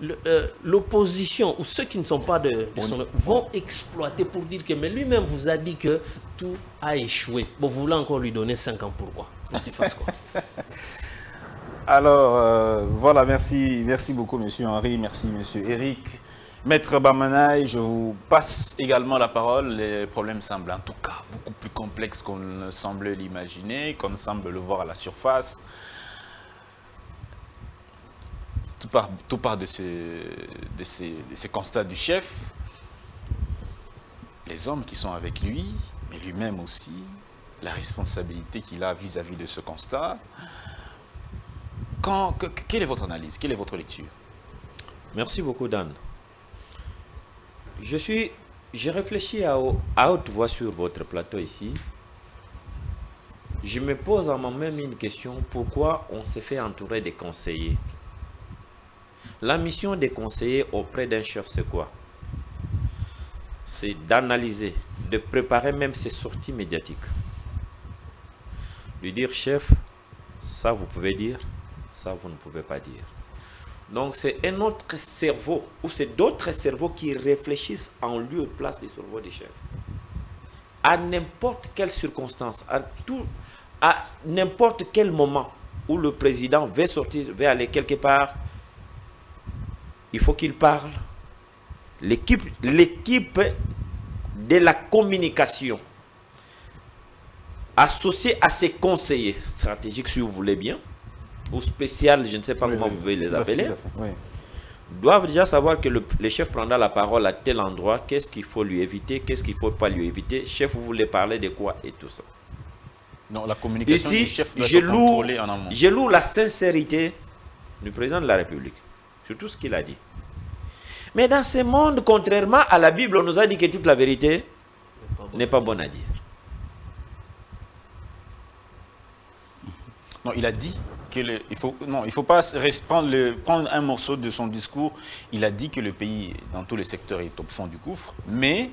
C: l'opposition, euh, ou ceux qui ne sont pas de, de oui. son, vont exploiter pour dire que mais lui-même vous a dit que tout a échoué. Bon, vous voulez encore lui donner cinq ans, pourquoi? Il fasse quoi?
A: Alors, euh, voilà, merci, merci beaucoup, monsieur Henri, merci, monsieur Eric. Maître Bamanaï, je vous passe également la parole. Les problèmes semblent en tout cas beaucoup plus complexes qu'on ne semble l'imaginer, qu'on semble le voir à la surface. Tout part, tout part de, ce, de, ces, de ces constats du chef. Les hommes qui sont avec lui, mais lui-même aussi, la responsabilité qu'il a vis-à-vis de ce constat. Quand, que, quelle est votre analyse? Quelle est votre lecture?
D: Merci beaucoup, Dan. Je suis, j'ai réfléchi à, à haute voix sur votre plateau ici. Je me pose en moi-même une question. Pourquoi on s'est fait entourer des conseillers? La mission des conseillers auprès d'un chef, c'est quoi? C'est d'analyser, de préparer même ses sorties médiatiques. Lui dire, chef, ça vous pouvez dire, ça vous ne pouvez pas dire. Donc c'est un autre cerveau, ou c'est d'autres cerveaux qui réfléchissent en lieu et place du cerveau des chefs. À n'importe quelle circonstance, à, tout, à n'importe quel moment où le président veut sortir, veut aller quelque part, il faut qu'il parle. L'équipe, l'équipe de la communication, associée à ses conseillers stratégiques, si vous voulez bien, ou spécial, je ne sais pas oui, comment oui, vous pouvez les appeler, fait, oui. doivent déjà savoir que le, le chef prendra la parole à tel endroit, qu'est-ce qu'il faut lui éviter, qu'est-ce qu'il ne faut pas lui éviter, chef, vous voulez parler de quoi et tout ça.
A: Non, la communication
D: Ici,
A: du chef doit
D: je
A: être
D: loue,
A: contrôlée en amont.
D: Je loue la sincérité du président de la République, sur tout ce qu'il a dit. Mais dans ce monde, contrairement à la Bible, on nous a dit que toute la vérité n'est pas bonne à dire.
A: Non, il a dit que le, il faut non, il faut pas prendre, le, prendre un morceau de son discours. Il a dit que le pays, dans tous les secteurs, est au fond du gouffre, mais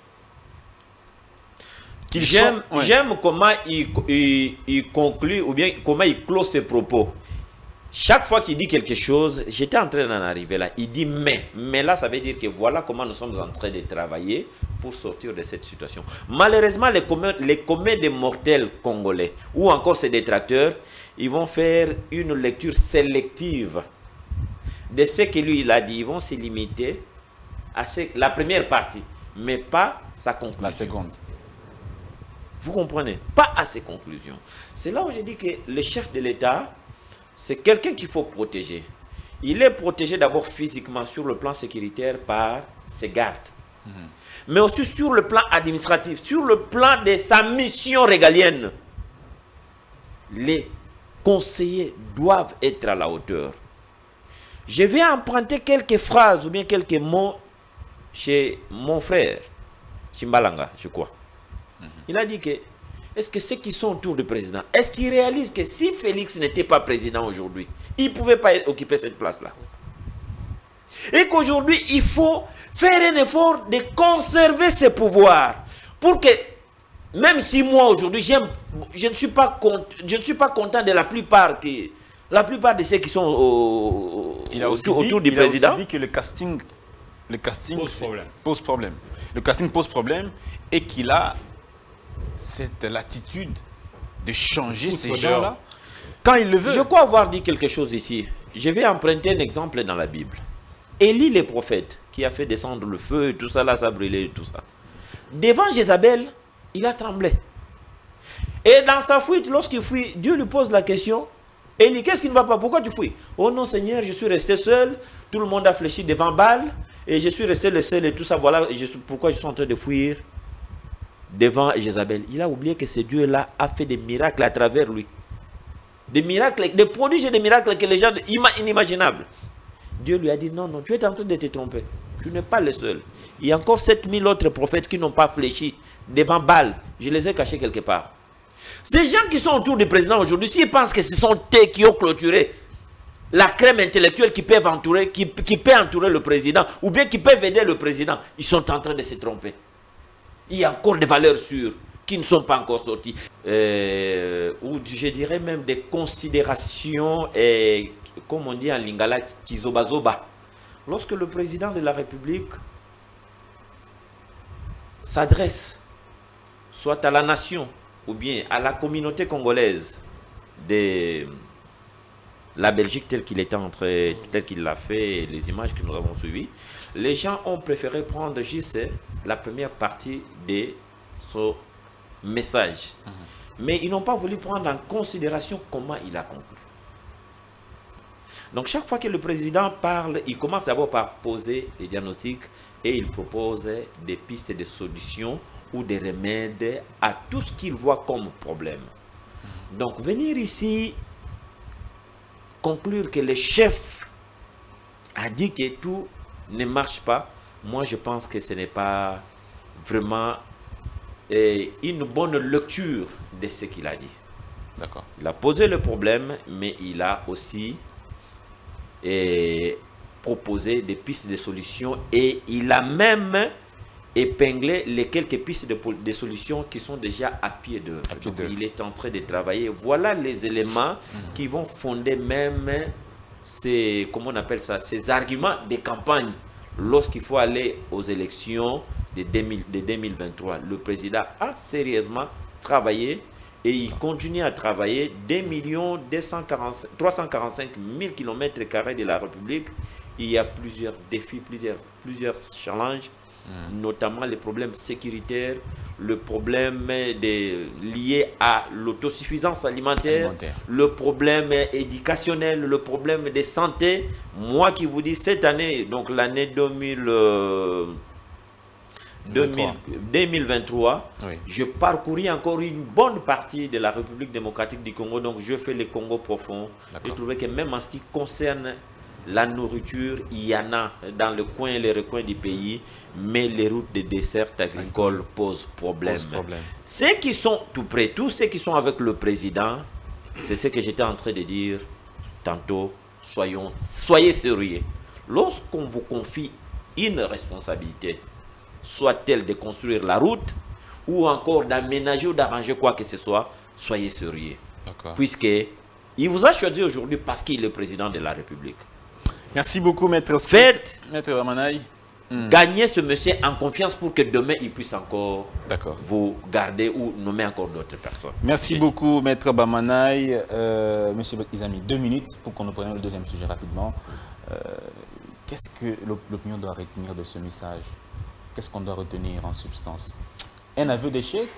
D: j'aime
A: ouais.
D: j'aime comment il, il, il conclut ou bien comment il clôt ses propos. Chaque fois qu'il dit quelque chose, j'étais en train d'en arriver là. Il dit mais, mais là ça veut dire que voilà comment nous sommes en train de travailler pour sortir de cette situation. Malheureusement, les communs, les communs des mortels congolais ou encore ses détracteurs, ils vont faire une lecture sélective de ce que lui il a dit. Ils vont se limiter à ce, la première partie, mais pas sa conclusion.
A: La seconde.
D: Vous comprenez? Pas à ses conclusions. C'est là où j'ai dit que le chef de l'État, c'est quelqu'un qu'il faut protéger. Il est protégé d'abord physiquement sur le plan sécuritaire par ses gardes. Mmh. Mais aussi sur le plan administratif, sur le plan de sa mission régalienne. Les conseillers doivent être à la hauteur. Je vais emprunter quelques phrases ou bien quelques mots chez mon frère, Chimbalanga, je crois. Mmh. Il a dit que est-ce que ceux qui sont autour du président, est-ce qu'ils réalisent que si Félix n'était pas président aujourd'hui, il ne pouvait pas occuper cette place-là? Et qu'aujourd'hui, il faut faire un effort de conserver ses pouvoirs. Pour que, même si moi aujourd'hui, je ne suis pas je ne suis pas content de la plupart, qui, la plupart de ceux qui sont au,
A: il a
D: autour,
A: dit,
D: autour du
A: il
D: président.
A: Il a aussi dit que le casting, le casting
B: pose, problème.
A: pose problème. Le casting pose problème et qu'il a cette latitude de changer ces gens-là quand il le veut.
D: Je crois avoir dit quelque chose ici. Je vais emprunter un exemple dans la Bible. Élie le prophète, qui a fait descendre le feu et tout ça, là, ça brûlait et tout ça. Devant Jézabel, il a tremblé. Et dans sa fuite, lorsqu'il fuit, Dieu lui pose la question. Élie, qu'est-ce qui ne va pas? Pourquoi tu fuis? Oh non, Seigneur, je suis resté seul. Tout le monde a fléchi devant Baal. Et je suis resté le seul et tout ça. Voilà je suis, pourquoi je suis en train de fuir devant Jézabel. Il a oublié que ce Dieu-là a fait des miracles à travers lui. Des miracles, des prodiges et des miracles que les gens inimaginables. Dieu lui a dit non, non, tu es en train de te tromper. Tu n'es pas le seul. Il y a encore sept mille autres prophètes qui n'ont pas fléchi devant Baal. Je les ai cachés quelque part. Ces gens qui sont autour du président aujourd'hui, s'ils pensent que ce sont eux qui ont clôturé la crème intellectuelle qui peuvent entourer, qui, qui peut entourer le président, ou bien qui peuvent aider le président, ils sont en train de se tromper. Il y a encore des valeurs sûres qui ne sont pas encore sorties. Euh, ou je dirais même des considérations, et, comme on dit en lingala, kizobazoba. Lorsque le président de la République s'adresse soit à la nation ou bien à la communauté congolaise de la Belgique telle qu'il était entré, tel qu'il l'a fait, les images que nous avons suivies, les gens ont préféré prendre juste la première partie de son message. Mmh. Mais ils n'ont pas voulu prendre en considération comment il a conclu. Donc chaque fois que le président parle, il commence d'abord par poser les diagnostics et il propose des pistes de solutions ou des remèdes à tout ce qu'il voit comme problème. Donc venir ici conclure que le chef a dit que tout ne marche pas, moi je pense que ce n'est pas vraiment eh, une bonne lecture de ce qu'il a dit.
A: D'accord.
D: Il a posé le problème, mais il a aussi et proposer des pistes de solutions et il a même épinglé les quelques pistes de, de solutions qui sont déjà à pied d'œuvre. Il est en train de travailler. Voilà les éléments mmh. qui vont fonder même ces, comment on appelle ça, ces arguments de campagne lorsqu'il faut aller aux élections de, deux mille, de deux mille vingt-trois. Le président a sérieusement travaillé et il continue à travailler deux millions trois cent quarante-cinq mille kilomètres carrés de la République. Il y a plusieurs défis, plusieurs, plusieurs challenges, mmh. notamment les problèmes sécuritaires, le problème de, lié à l'autosuffisance alimentaire, alimentaire, le problème éducationnel, le problème de santé. Moi qui vous dis, cette année, donc l'année deux mille, euh, deux mille vingt-trois, oui. je parcouris encore une bonne partie de la République démocratique du Congo, donc je fais le Congo profond. J'ai trouvé que même en ce qui concerne la nourriture, il y en a dans le coin et les recoins du pays, mais les routes de dessert agricoles posent problème. Pose problème. Ceux qui sont tout près, tous ceux qui sont avec le président, c'est ce que j'étais en train de dire tantôt, soyons, soyez sérieux. Lorsqu'on vous confie une responsabilité, soit-elle de construire la route, ou encore d'aménager ou d'arranger quoi que ce soit, soyez sérieux. Puisqu'il vous a choisi aujourd'hui parce qu'il est le président de la République.
A: Merci beaucoup, Maître
D: Faites
A: Maître Bamanaï.
D: Hmm. Gagner ce monsieur en confiance pour que demain il puisse encore vous garder ou nommer encore d'autres personnes.
A: Merci Merci beaucoup, Maître Bamanaï. Euh, monsieur Izami, deux minutes pour qu'on nous prenne le deuxième sujet rapidement. Euh, Qu'est-ce que l'opinion doit retenir de ce message? Qu'est-ce qu'on doit retenir en substance? Un aveu d'échec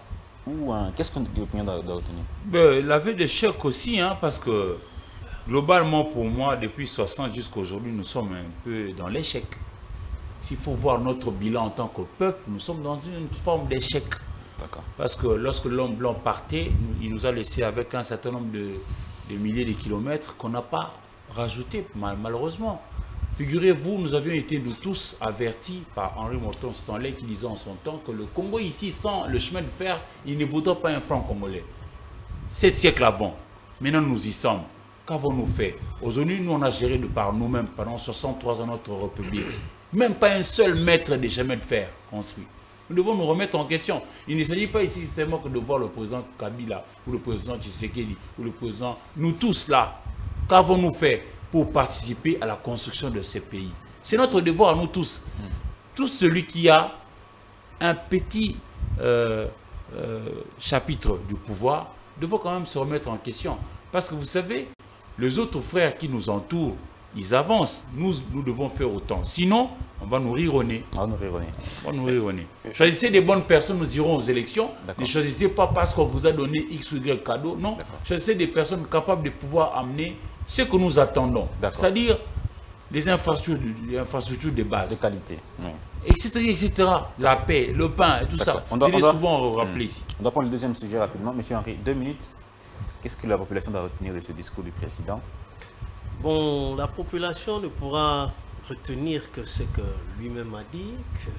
A: ou un... Qu'est-ce que l'opinion doit, doit retenir?
B: Ben, l'aveu d'échec aussi, hein, parce que globalement, pour moi, depuis soixante jusqu'à aujourd'hui, nous sommes un peu dans l'échec. S'il faut voir notre bilan en tant que peuple, nous sommes dans une forme d'échec. Parce que lorsque l'homme blanc partait, il nous a laissé avec un certain nombre de, de milliers de kilomètres qu'on n'a pas rajouté, mal, malheureusement. Figurez-vous, nous avions été, nous tous, avertis par Henri Morton Stanley qui disait en son temps que le Congo ici, sans le chemin de fer, il ne vaudra pas un franc congolais. Sept siècles avant. Maintenant, nous y sommes. Qu'avons-nous fait? Aujourd'hui, nous, on a géré de par nous-mêmes pendant soixante-trois ans notre République. Même pas un seul mètre de chemin de fer construit. Nous devons nous remettre en question. Il ne s'agit pas ici seulement que de voir le président Kabila, ou le président Tshisekedi, ou le président... Nous tous là, qu'avons-nous fait pour participer à la construction de ces pays? C'est notre devoir à nous tous. Mm. Tout celui qui a un petit euh, euh, chapitre du pouvoir devrait quand même se remettre en question. Parce que vous savez, les autres frères qui nous entourent, ils avancent. Nous, nous devons faire autant. Sinon, on va nous rironner.
A: On va nous rironner.
B: On va nous rironner. Choisissez des bonnes personnes, nous irons aux élections. Ne choisissez pas parce qu'on vous a donné X ou Y cadeau. Non. Choisissez des personnes capables de pouvoir amener ce que nous attendons. C'est-à-dire les infrastructures, les infrastructures de base.
A: De qualité. Oui.
B: Etc, et cetera. La paix, le pain, tout ça. On doit, Je l'ai souvent rappelé ici.
A: On doit prendre le deuxième sujet rapidement. Monsieur Henri, deux minutes. Qu'est-ce que la population doit retenir de ce discours du président?
C: Bon, la population ne pourra retenir que ce que lui-même a dit.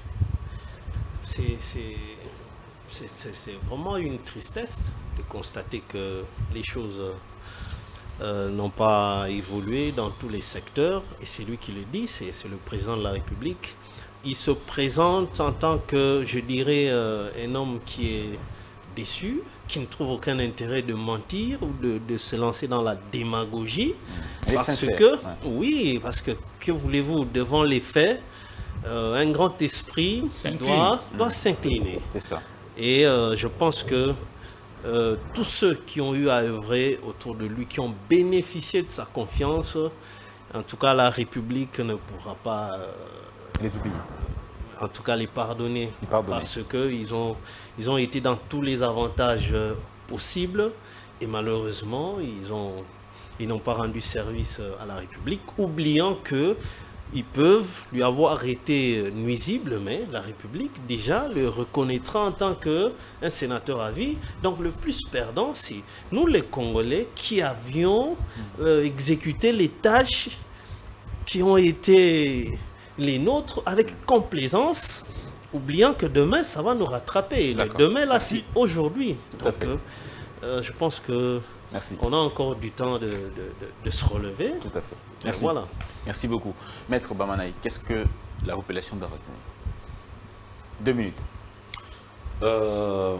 C: C'est vraiment une tristesse de constater que les choses euh, n'ont pas évolué dans tous les secteurs. Et c'est lui qui le dit, c'est le président de la République. Il se présente en tant que, je dirais, euh, un homme qui est déçu, qui ne trouve aucun intérêt de mentir ou de, de se lancer dans la démagogie.
A: Et
C: parce
A: sincère,
C: que,
A: ouais.
C: oui, parce que, que voulez-vous, devant les faits, euh, un grand esprit doit, doit s'incliner.
A: C'est ça.
C: Et euh, je pense que euh, tous ceux qui ont eu à œuvrer autour de lui, qui ont bénéficié de sa confiance, en tout cas la République ne pourra pas euh,
A: les oublier.
C: En tout cas les pardonner,
A: les pardonner.
C: Parce qu'ils ont, ils ont été dans tous les avantages possibles et malheureusement ils ont, ils n'ont pas rendu service à la République, oubliant que ils peuvent lui avoir été nuisibles, mais la République déjà le reconnaîtra en tant qu'un sénateur à vie. Donc le plus perdant, c'est nous les Congolais qui avions euh, exécuté les tâches qui ont été les nôtres avec complaisance, oubliant que demain ça va nous rattraper. Le demain là, c'est aujourd'hui. Donc euh, euh, je pense que
A: Merci.
C: On a encore du temps de, de, de, de se relever.
A: Tout à fait. Merci.
C: Voilà.
A: Merci beaucoup. Maître Bamanaï, qu'est-ce que la population doit retenir? Deux minutes.
D: Euh,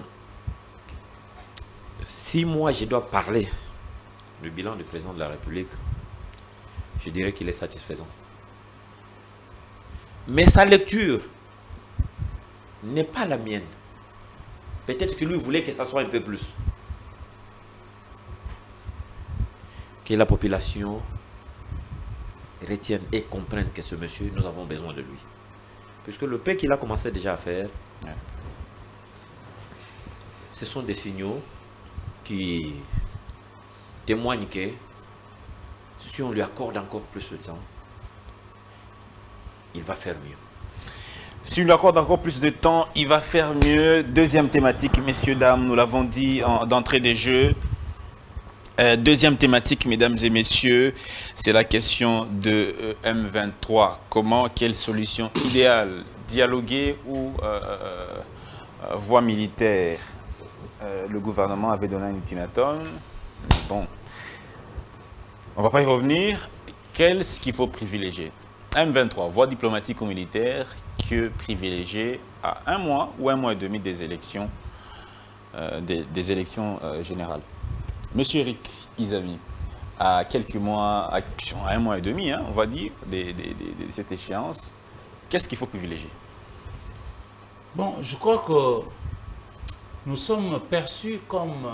D: si moi je dois parler du bilan du président de la République, je dirais qu'il est satisfaisant. Mais sa lecture n'est pas la mienne. Peut-être que lui voulait que ça soit un peu plus. Que la population retienne et comprenne que ce monsieur, nous avons besoin de lui. Puisque le peu qu'il a commencé déjà à faire, ouais. ce sont des signaux qui témoignent que si on lui accorde encore plus de temps, il va faire mieux.
A: Si on lui accorde encore plus de temps, il va faire mieux. Deuxième thématique, messieurs, dames, nous l'avons dit d'entrée des jeux. Euh, deuxième thématique, mesdames et messieurs, c'est la question de euh, M vingt-trois. Comment, quelle solution idéale? Dialoguer ou euh, euh, voie militaire? euh, Le gouvernement avait donné un ultimatum. Mais bon, on ne va pas y revenir. Qu'est-ce qu'il faut privilégier? M vingt-trois, voie diplomatique ou militaire, que privilégier à un mois ou un mois et demi des élections, euh, des, des élections euh, générales? Monsieur Eric Izami, à quelques mois, à un mois et demi, hein, on va dire, de, de, de, de cette échéance, qu'est-ce qu'il faut privilégier?
B: Bon, je crois que nous sommes perçus comme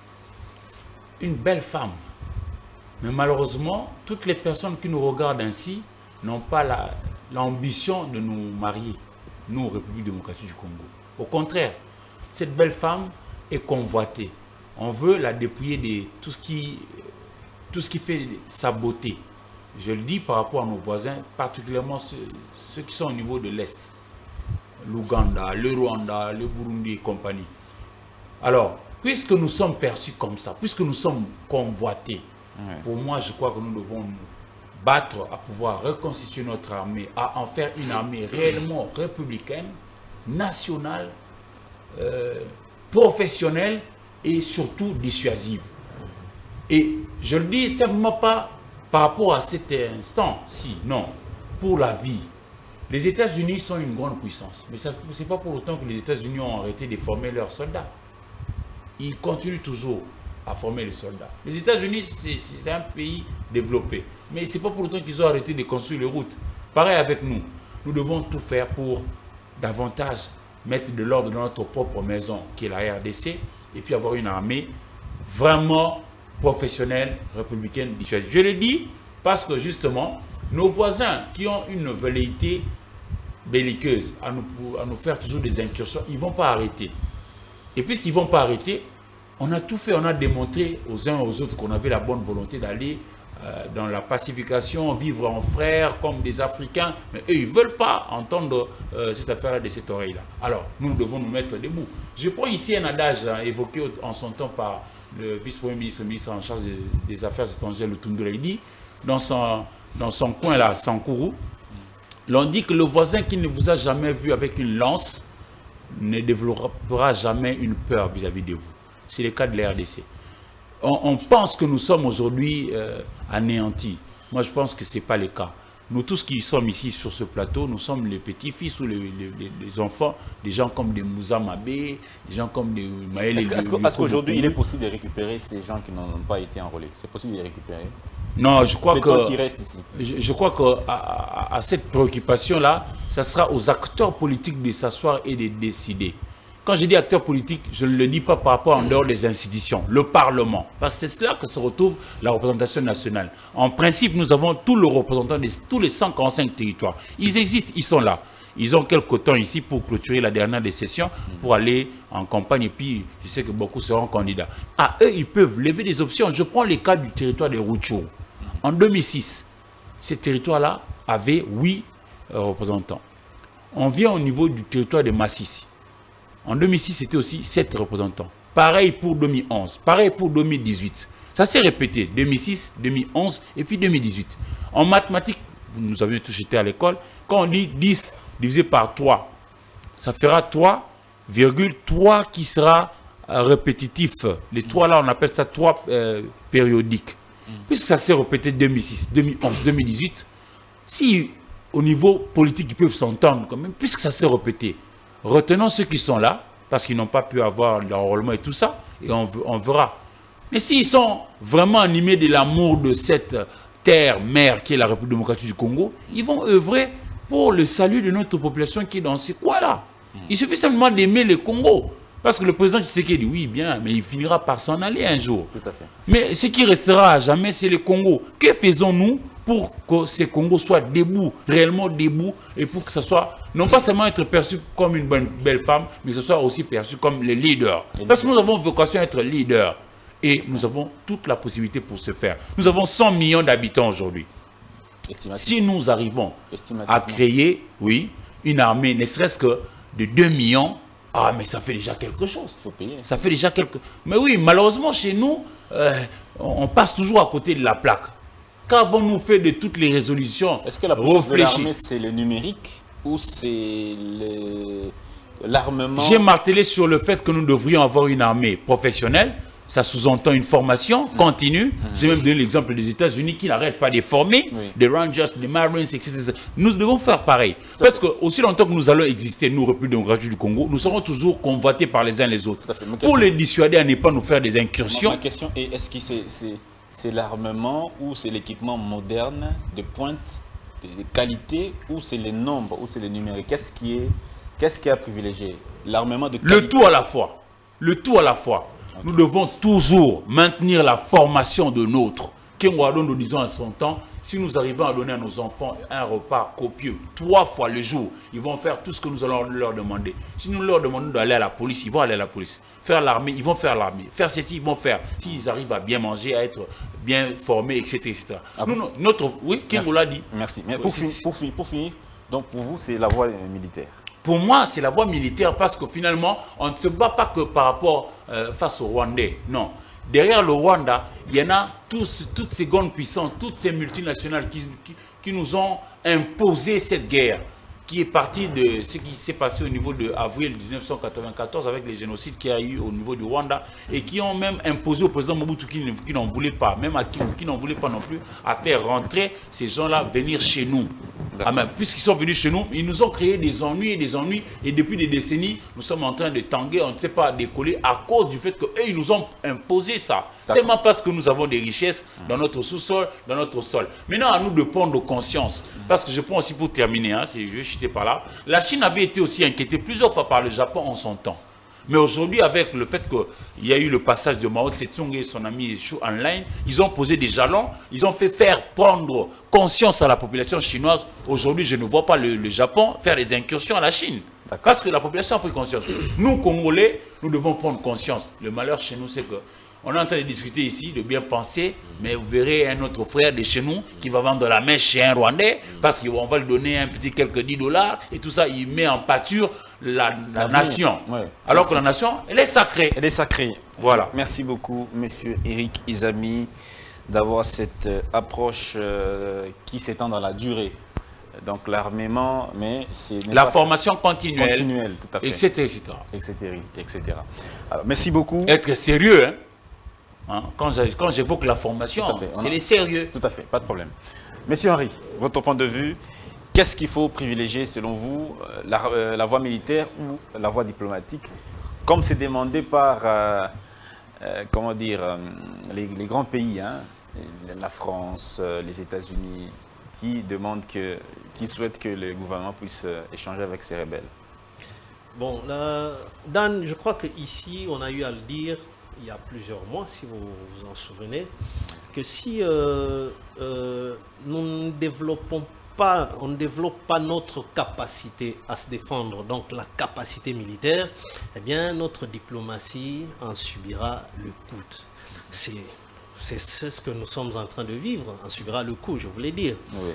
B: une belle femme. Mais malheureusement, toutes les personnes qui nous regardent ainsi n'ont pas l'ambition de nous marier, nous, République démocratique du Congo. Au contraire, cette belle femme est convoitée. On veut la dépouiller de tout ce qui, tout ce qui fait sa beauté. Je le dis par rapport à nos voisins, particulièrement ceux, ceux qui sont au niveau de l'Est. L'Ouganda, le Rwanda, le Burundi et compagnie. Alors, puisque nous sommes perçus comme ça, puisque nous sommes convoités, ouais. pour moi, je crois que nous devons nous battre à pouvoir reconstituer notre armée, à en faire une armée réellement républicaine, nationale, euh, professionnelle, et surtout dissuasive. Et je le dis simplement pas par rapport à cet instant, si, non, pour la vie. Les États-Unis sont une grande puissance, mais ce n'est pas pour autant que les États-Unis ont arrêté de former leurs soldats. Ils continuent toujours à former les soldats. Les États-Unis, c'est un pays développé, mais ce n'est pas pour autant qu'ils ont arrêté de construire les routes. Pareil avec nous, nous devons tout faire pour davantage mettre de l'ordre dans notre propre maison, qui est la R D C, et puis avoir une armée vraiment professionnelle, républicaine, dissuasive. Je le dis parce que justement, nos voisins qui ont une velléité belliqueuse à nous, à nous faire toujours des incursions, ils ne vont pas arrêter. Et puisqu'ils ne vont pas arrêter, on a tout fait, on a démontré aux uns et aux autres qu'on avait la bonne volonté d'aller euh, dans la pacification, vivre en frères comme des Africains, mais eux, ils ne veulent pas entendre euh, cette affaire-là de cette oreille-là. Alors, nous devons nous mettre debout. Je prends ici un adage hein, évoqué en son temps par le vice-premier ministre, ministre en charge des, des Affaires étrangères, le Tundura, il dit, dans son, dans son coin là, Sankourou, l'on dit que le voisin qui ne vous a jamais vu avec une lance ne développera jamais une peur vis-à-vis de vous. C'est le cas de la R D C. On, on pense que nous sommes aujourd'hui euh, anéantis. Moi, je pense que ce n'est pas le cas. Nous tous qui sommes ici sur ce plateau, nous sommes les petits-fils ou les, les, les enfants, des gens comme des Moussa Mabé, des gens comme des Maël.
A: Est-ce qu'aujourd'hui, il est possible de récupérer ces gens qui n'ont pas été enrôlés? C'est possible de les récupérer?
B: Non, je crois que,
A: qui reste ici.
B: Je, je crois qu'à à, à cette préoccupation-là, ça sera aux acteurs politiques de s'asseoir et de décider. quand je dis acteur politique, je ne le dis pas par rapport en dehors des institutions, le Parlement. Parce que c'est là que se retrouve la représentation nationale. En principe, nous avons tous les représentants de tous les cent quarante-cinq territoires. Ils existent, ils sont là. Ils ont quelques temps ici pour clôturer la dernière des sessions, pour aller en campagne. Et puis, je sais que beaucoup seront candidats. À eux, ils peuvent lever des options. Je prends le cas du territoire de Rutshuru. En deux mille six, ce territoire-là avait huit euh, représentants. On vient au niveau du territoire de Massissi. En deux mille six, c'était aussi sept représentants. Pareil pour deux mille onze, pareil pour deux mille dix-huit. Ça s'est répété, deux mille six, deux mille onze et puis deux mille dix-huit. En mathématiques, nous avions tous été à l'école, quand on dit dix divisé par trois, ça fera trois virgule trois qui sera euh, répétitif. Les trois là, on appelle ça trois euh, périodiques. Mm. Puisque ça s'est répété deux mille six, deux mille onze, deux mille dix-huit, si au niveau politique, ils peuvent s'entendre quand même, puisque ça s'est répété. Retenons ceux qui sont là, parce qu'ils n'ont pas pu avoir l'enrôlement et tout ça, et on, on verra. Mais s'ils sont vraiment animés de l'amour de cette terre, mère, qui est la République démocratique du Congo, ils vont œuvrer pour le salut de notre population qui est dans ces coins-là. Il suffit simplement d'aimer le Congo. Parce que le président Tshisekedi dit oui, bien, mais il finira par s'en aller un jour.
A: Tout à fait.
B: Mais ce qui restera à jamais, c'est le Congo. Que faisons-nous pour que ce Congo soit debout, réellement debout, et pour que ce soit, non pas seulement être perçu comme une bonne, belle femme, mais que ce soit aussi perçu comme le leader. Parce que nous avons vocation à être leader. Et nous avons toute la possibilité pour ce faire. Nous avons cent millions d'habitants aujourd'hui. Si nous arrivons à créer, oui, une armée, ne serait-ce que de deux millions, ah, mais ça fait déjà quelque chose.
A: Il faut payer.
B: Ça fait déjà quelque... Mais oui, malheureusement, chez nous, euh, on passe toujours à côté de la plaque. Qu'avons-nous fait de toutes les résolutions?
A: Est-ce que la puissance de l'armée, c'est le numérique ou c'est l'armement?
B: J'ai martelé sur le fait que nous devrions avoir une armée professionnelle. Ça sous-entend une formation continue. Mmh. J'ai même donné l'exemple des États-Unis qui n'arrêtent pas de former, oui. des Rangers, des Marines, et cetera. Nous devons faire pareil. Parce que aussi longtemps que nous allons exister, nous, République démocratique du Congo, nous serons toujours convoités par les uns les autres. Pour question, les dissuader à ne pas nous faire des incursions.
A: Ma question est, est-ce que c'est l'armement ou c'est l'équipement moderne de pointe, de qualité, ou c'est les nombres, ou c'est le numérique? Qu'est-ce qui est, qu'est-ce qui est à privilégier? L'armement de qualité?
B: Le tout à la fois. Le tout à la fois. Okay. Nous devons toujours maintenir la formation de nôtres. Kenguadon, nous disons à son temps, si nous arrivons à donner à nos enfants un repas copieux, trois fois le jour, ils vont faire tout ce que nous allons leur demander. Si nous leur demandons d'aller à la police, ils vont aller à la police. Faire l'armée, ils vont faire l'armée. Faire ceci, ils vont faire. S'ils arrivent à bien manger, à être bien formés, et cetera et cetera. Ah nous, bon? notre, oui, Kengo l'a dit.
A: Merci. Mais pour, finir, pour, finir, pour finir, donc pour vous, c'est la voie militaire?
B: Pour moi, c'est la voie militaire parce que finalement, on ne se bat pas que par rapport euh, face au Rwandais. Non. Derrière le Rwanda, il y en a tous, toutes ces grandes puissances, toutes ces multinationales qui, qui, qui nous ont imposé cette guerre, qui est partie de ce qui s'est passé au niveau de avril mille neuf cent quatre-vingt-quatorze avec les génocides qu'il y a eu au niveau du Rwanda et qui ont même imposé au président Mobutu qui, qui n'en voulait pas, même à qui, qui n'en voulait pas non plus, à faire rentrer ces gens-là venir chez nous. Ah ben, puisqu'ils sont venus chez nous, ils nous ont créé des ennuis et des ennuis et depuis des décennies, nous sommes en train de tanguer, on ne sait pas décoller à cause du fait qu'eux, ils nous ont imposé ça. Seulement parce que nous avons des richesses dans notre sous-sol, dans notre sol. Maintenant, à nous de prendre conscience. Parce que je prends aussi pour terminer, hein, si je vais chuter par là, la Chine avait été aussi inquiétée plusieurs fois par le Japon en son temps. Mais aujourd'hui, avec le fait qu'il y a eu le passage de Mao Tse-tung et son ami Xu Enlai, ils ont posé des jalons, ils ont fait faire prendre conscience à la population chinoise. Aujourd'hui, je ne vois pas le, le Japon faire des incursions à la Chine. Parce que la population a pris conscience. Nous, Congolais, nous devons prendre conscience. Le malheur chez nous, c'est que on est en train de discuter ici, de bien penser, mais vous verrez un autre frère de chez nous qui va vendre la mèche chez un Rwandais parce qu'on va lui donner un petit quelques dix dollars et tout ça, il met en pâture la, la, la nation. Ouais. Alors Merci. que la nation, elle est sacrée.
A: Elle est sacrée. Voilà. Merci beaucoup, monsieur Eric Izami, d'avoir cette euh, approche euh, qui s'étend dans la durée. Donc l'armement, mais c'est
B: la formation continuelle,
A: continuelle, tout à fait,
B: et cetera, et cetera,
A: et cetera, et cetera. Alors, merci beaucoup.
B: Être sérieux, hein. Hein, quand j'évoque la formation, c'est les sérieux.
A: Tout à fait, pas de problème. Monsieur Henri, votre point de vue, qu'est-ce qu'il faut privilégier selon vous, la, euh, la voie militaire ou la voie diplomatique, comme c'est demandé par, euh, euh, comment dire, euh, les, les grands pays, hein, la France, euh, les États-Unis, qui demandent que, qui souhaitent que le gouvernement puisse euh, échanger avec ces rebelles?
C: Bon, là, Dan, je crois qu'ici, on a eu à le dire il y a plusieurs mois, si vous vous en souvenez, que si euh, euh, nous ne développons pas, on ne développe pas notre capacité à se défendre, donc la capacité militaire, eh bien, notre diplomatie en subira le coût. C'est c'est ce que nous sommes en train de vivre, en subira le coût, je voulais dire.
A: Oui.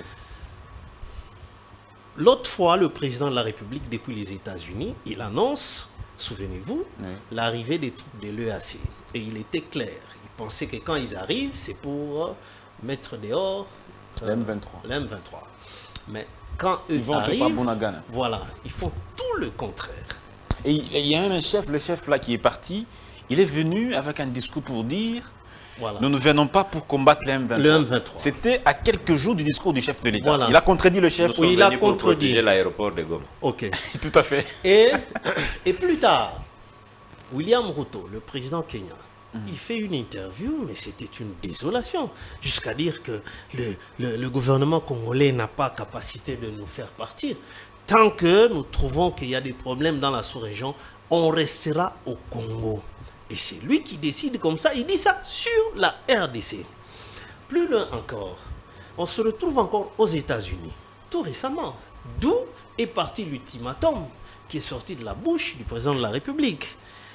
C: L'autre fois, le président de la République, depuis les États-Unis, il annonce, souvenez-vous, oui. l'arrivée des troupes de l'E A C. Et il était clair. Il pensait que quand ils arrivent, c'est pour mettre dehors
A: euh, l'M vingt-trois.
C: l'M vingt-trois. Mais quand eux
A: ils vont
C: arrivent,
A: pas
C: voilà, ils font tout le contraire.
A: Et il y a même un chef, le chef là qui est parti, il est venu avec un discours pour dire voilà. Nous ne venons pas pour combattre l'M vingt-trois. C'était à quelques jours du discours du chef de l'État. Voilà. Il a contredit le chef.
C: Oui, il a contredit
D: l'aéroport de Goma.
C: Ok.
A: Tout à fait.
C: Et, et plus tard, William Ruto, le président kenyan, mmh. il fait une interview, mais c'était une désolation. Jusqu'à dire que le, le, le gouvernement congolais n'a pas capacité de nous faire partir. Tant que nous trouvons qu'il y a des problèmes dans la sous-région, on restera au Congo. Et c'est lui qui décide comme ça, il dit ça sur la R D C. Plus loin encore, on se retrouve encore aux États-Unis, tout récemment. D'où est parti l'ultimatum qui est sorti de la bouche du président de la République.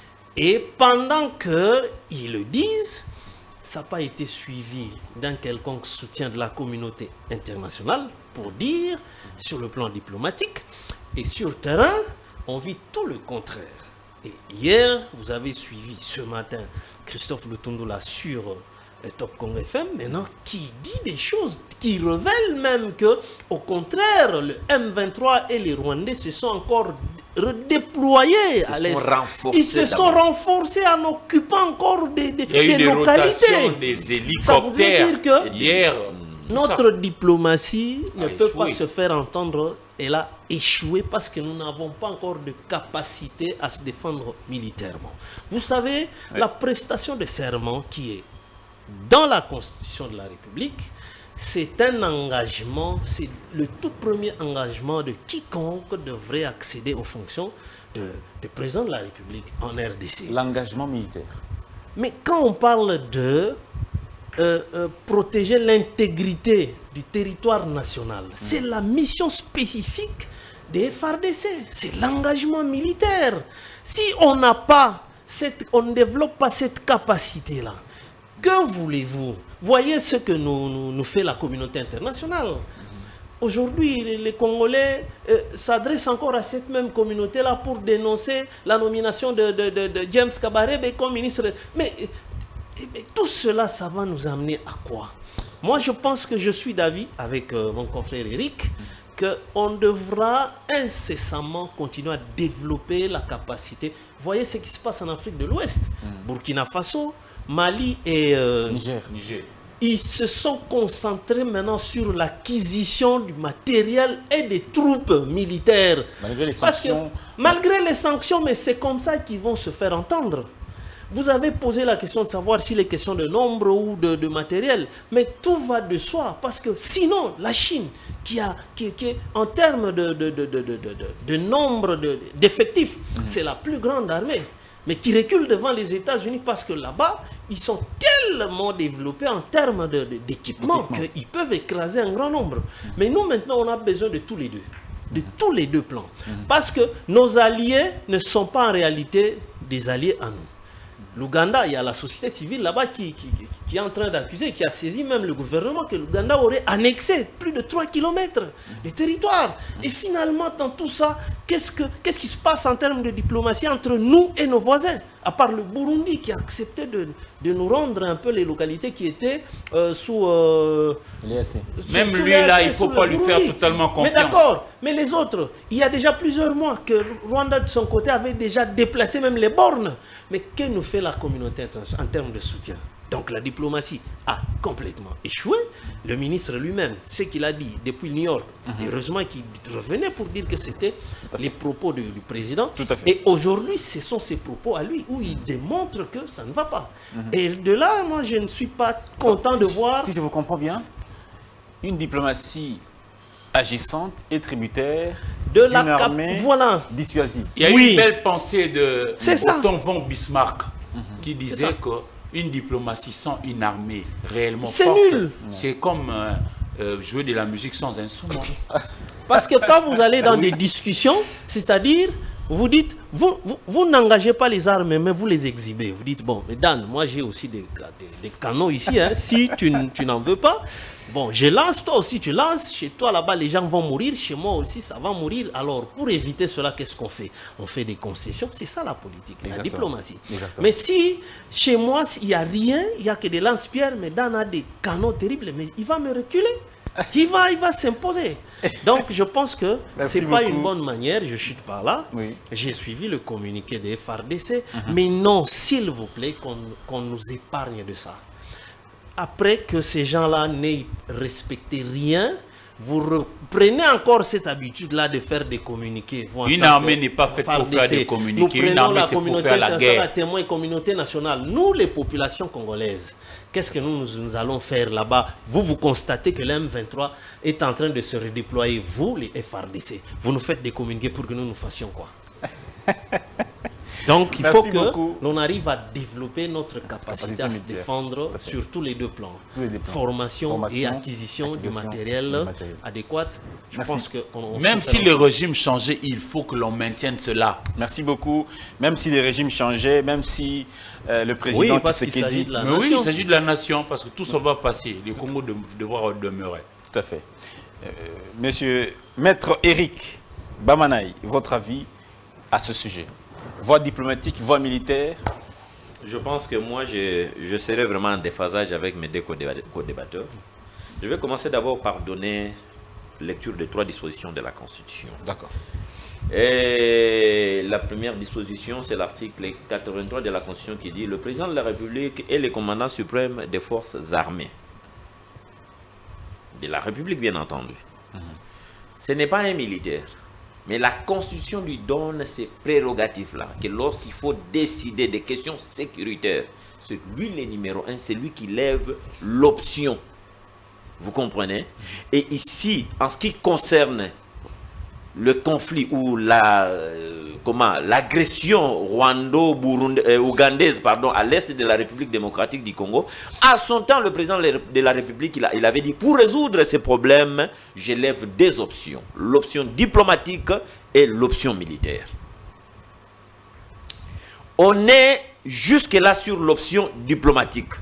C: Et pendant qu'ils le disent, ça n'a pas été suivi d'un quelconque soutien de la communauté internationale pour dire, sur le plan diplomatique, et sur le terrain, on vit tout le contraire. Et hier, vous avez suivi ce matin Christophe Lutundula sur euh, Top Congo F M, maintenant, qui dit des choses qui révèlent même que, au contraire, le M vingt-trois et les Rwandais se sont encore redéployés à l'est. Ils se sont renforcés en occupant encore des, des,
B: Il y a eu
C: des,
B: des
C: localités.
B: Des hélicoptères.
C: Ça voudrait dire que
B: hier,
C: notre diplomatie ne peut
B: échoué.
C: pas se faire entendre. Elle a échoué parce que nous n'avons pas encore de capacité à se défendre militairement. Vous savez, oui. la prestation de serment qui est dans la Constitution de la République, c'est un engagement, c'est le tout premier engagement de quiconque devrait accéder aux fonctions de, de président de la République en R D C.
A: L'engagement militaire.
C: Mais quand on parle de euh, euh, protéger l'intégrité du territoire national, mmh. c'est la mission spécifique des F R D C, c'est l'engagement militaire. Si on n'a pas, cette, on ne développe pas cette capacité-là, que voulez-vous? Voyez ce que nous, nous, nous fait la communauté internationale. Aujourd'hui, les, les Congolais euh, s'adressent encore à cette même communauté-là pour dénoncer la nomination de, de, de, de James Kabarebe comme ministre. Mais, mais tout cela, ça va nous amener à quoi? Moi, je pense que je suis d'avis avec euh, mon confrère Eric qu'on devra incessamment continuer à développer la capacité. Voyez ce qui se passe en Afrique de l'Ouest. Mm. Burkina Faso, Mali et euh,
A: Niger. Niger.
C: Ils se sont concentrés maintenant sur l'acquisition du matériel et des troupes militaires.
A: Malgré les
C: sanctions. Parce que, malgré les sanctions, mais c'est comme ça qu'ils vont se faire entendre. Vous avez posé la question de savoir s'il est question de nombre ou de, de matériel, mais tout va de soi, parce que sinon, la Chine, qui, a, qui, qui est en termes de, de, de, de, de, de, de nombre d'effectifs, de, mmh. c'est la plus grande armée, mais qui recule devant les États-Unis parce que là-bas, ils sont tellement développés en termes d'équipement de, de, qu'ils peuvent écraser un grand nombre. Mmh. Mais nous, maintenant, on a besoin de tous les deux, de mmh. tous les deux plans, mmh. parce que nos alliés ne sont pas en réalité des alliés à nous. L'Ouganda, il y a la société civile là-bas qui, qui, qui est en train d'accuser, qui a saisi même le gouvernement que l'Ouganda aurait annexé plus de trois kilomètres de territoire. Et finalement, dans tout ça, qu'est-ce que, qu'est-ce qui se passe en termes de diplomatie entre nous et nos voisins? À part le Burundi qui a accepté de, de nous rendre un peu les localités qui étaient euh, sous... Euh,
A: l'E A C.
B: Même lui, là, il ne faut pas lui faire totalement confiance.
C: Mais d'accord, mais les autres, il y a déjà plusieurs mois que Rwanda, de son côté, avait déjà déplacé même les bornes. Mais que nous fait la communauté internationale en termes de soutien? Donc la diplomatie a complètement échoué. Le ministre lui-même, ce qu'il a dit depuis New York, mm-hmm. heureusement qu'il revenait pour dire que c'était les propos du, du président.
A: Tout à fait.
C: Et aujourd'hui, ce sont ses propos à lui où il démontre que ça ne va pas. Mm-hmm. Et de là, moi, je ne suis pas content
A: si,
C: de voir...
A: Si je vous comprends bien, une diplomatie agissante et tributaire
C: de la
A: d'une armée
C: voilà.
A: dissuasive.
B: Il y a
C: oui.
B: une belle pensée de Otto von Bismarck
A: mm-hmm.
B: qui disait qu'une diplomatie sans une armée réellement
C: c'est
B: forte,
C: nul.
B: C'est comme euh, euh, jouer de la musique sans instrument.
C: Parce que quand vous allez dans oui. des discussions, c'est-à-dire, vous dites, vous, vous, vous n'engagez pas les armes, mais vous les exhibez. Vous dites, bon, mais Dan, moi j'ai aussi des, des, des canons ici, hein. Si tu, tu n'en veux pas, bon, je lance, toi aussi tu lances, chez toi là-bas les gens vont mourir, chez moi aussi ça va mourir. Alors pour éviter cela, qu'est-ce qu'on fait? On fait des concessions, c'est ça la politique, Exactement. la diplomatie. Exactement. Mais si chez moi il n'y a rien, il n'y a que des lance-pierres, mais Dan a des canons terribles, mais il va me reculer. Il va, il va s'imposer. Donc, je pense que ce n'est pas une bonne manière. Je chute par là. Oui. J'ai suivi le communiqué des F R D C. Mm-hmm. Mais non, s'il vous plaît, qu'on qu'on nous épargne de ça. Après que ces gens-là n'aient respecté rien, vous reprenez encore cette habitude-là de faire des communiqués. Vous,
B: une armée n'est pas faite pour faire des communiqués. Une armée, c'est pour faire la guerre.
C: La témoin communauté nationale. Nous, les populations congolaises, qu'est-ce que nous, nous, nous allons faire là-bas? Vous, vous constatez que l'M vingt-trois est en train de se redéployer. Vous, les F R D C, vous nous faites des communiqués pour que nous nous fassions quoi? Donc, il Merci faut que l'on arrive à développer notre capacité, capacité à se défendre sur tous les deux plans. Les deux plans. Formation, Formation et acquisition, acquisition du matériel, matériel adéquat. Je Merci. pense que on, on
B: Même si le régime changeait, il faut que l'on maintienne cela.
A: Merci beaucoup. Même si les régimes changeaient, même si euh, le président
C: oui,
A: Tshisekedi...
C: de la
B: Mais oui, il s'agit de la nation, parce que tout ça va passer. Le Congo de, devoir demeurer.
A: Tout à fait. Euh, monsieur Maître Eric Bamanaï, votre avis à ce sujet? Voie diplomatique, voie militaire?
D: Je pense que moi, je, je serai vraiment en déphasage avec mes deux co-débatteurs. Je vais commencer d'abord par donner lecture des trois dispositions de la Constitution.
A: D'accord.
D: Et la première disposition, c'est l'article quatre-vingt-trois de la Constitution qui dit « Le président de la République est le commandant suprême des forces armées. » De la République, bien entendu. Mm-hmm. Ce n'est pas un militaire. Mais la Constitution lui donne ces prérogatives-là, que lorsqu'il faut décider des questions sécuritaires, c'est lui le numéro un, c'est lui qui lève l'option. Vous comprenez? Et ici, en ce qui concerne le conflit ou la euh, comment l'agression rwando-ougandaise euh, pardon à l'est de la République démocratique du Congo, à son temps le président de la République il, a, il avait dit pour résoudre ces problèmes je lève deux options, l'option diplomatique et l'option militaire. On est jusque là sur l'option diplomatique.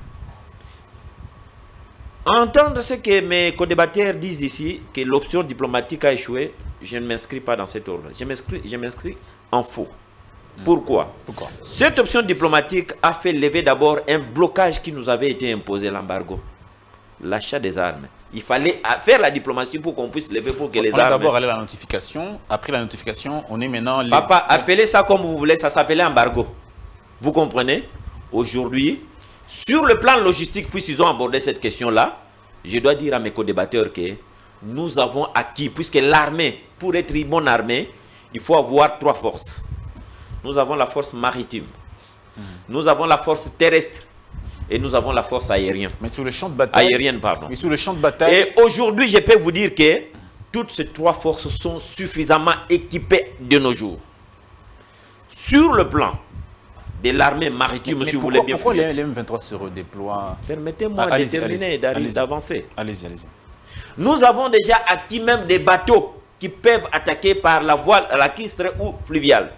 D: Entendre ce que mes co-débatteurs disent ici, que l'option diplomatique a échoué, je ne m'inscris pas dans cet ordre. Je m'inscris en faux. Pourquoi? Pourquoi? Cette option diplomatique a fait lever d'abord un blocage qui nous avait été imposé, l'embargo. L'achat des armes. Il fallait faire la diplomatie pour qu'on puisse lever pour que
A: on
D: les
A: armes...
D: armes...
A: d'abord aller à la notification. Après la notification, on est maintenant... Les...
D: Papa, appelez ça comme vous voulez, ça s'appelait embargo. Vous comprenez? Aujourd'hui, sur le plan logistique, puisqu'ils ont abordé cette question-là, je dois dire à mes co-débatteurs que nous avons acquis, puisque l'armée, pour être une bonne armée, il faut avoir trois forces. Nous avons la force maritime, mmh. nous avons la force terrestre et nous avons la force aérienne.
A: Mais sur le champ de bataille,
D: aérienne, pardon.
A: Mais sur le champ de bataille.
D: Et aujourd'hui, je peux vous dire que toutes ces trois forces sont suffisamment équipées de nos jours. Sur le plan de l'armée maritime, mais, mais si vous voulez bien.
A: Pourquoi les M vingt-trois se redéploient?
D: Permettez-moi ah, de terminer et d'avancer.
A: Allez-y, allez-y.
D: Nous avons déjà acquis même des bateaux qui peuvent attaquer par la voile lacustre ou fluviale.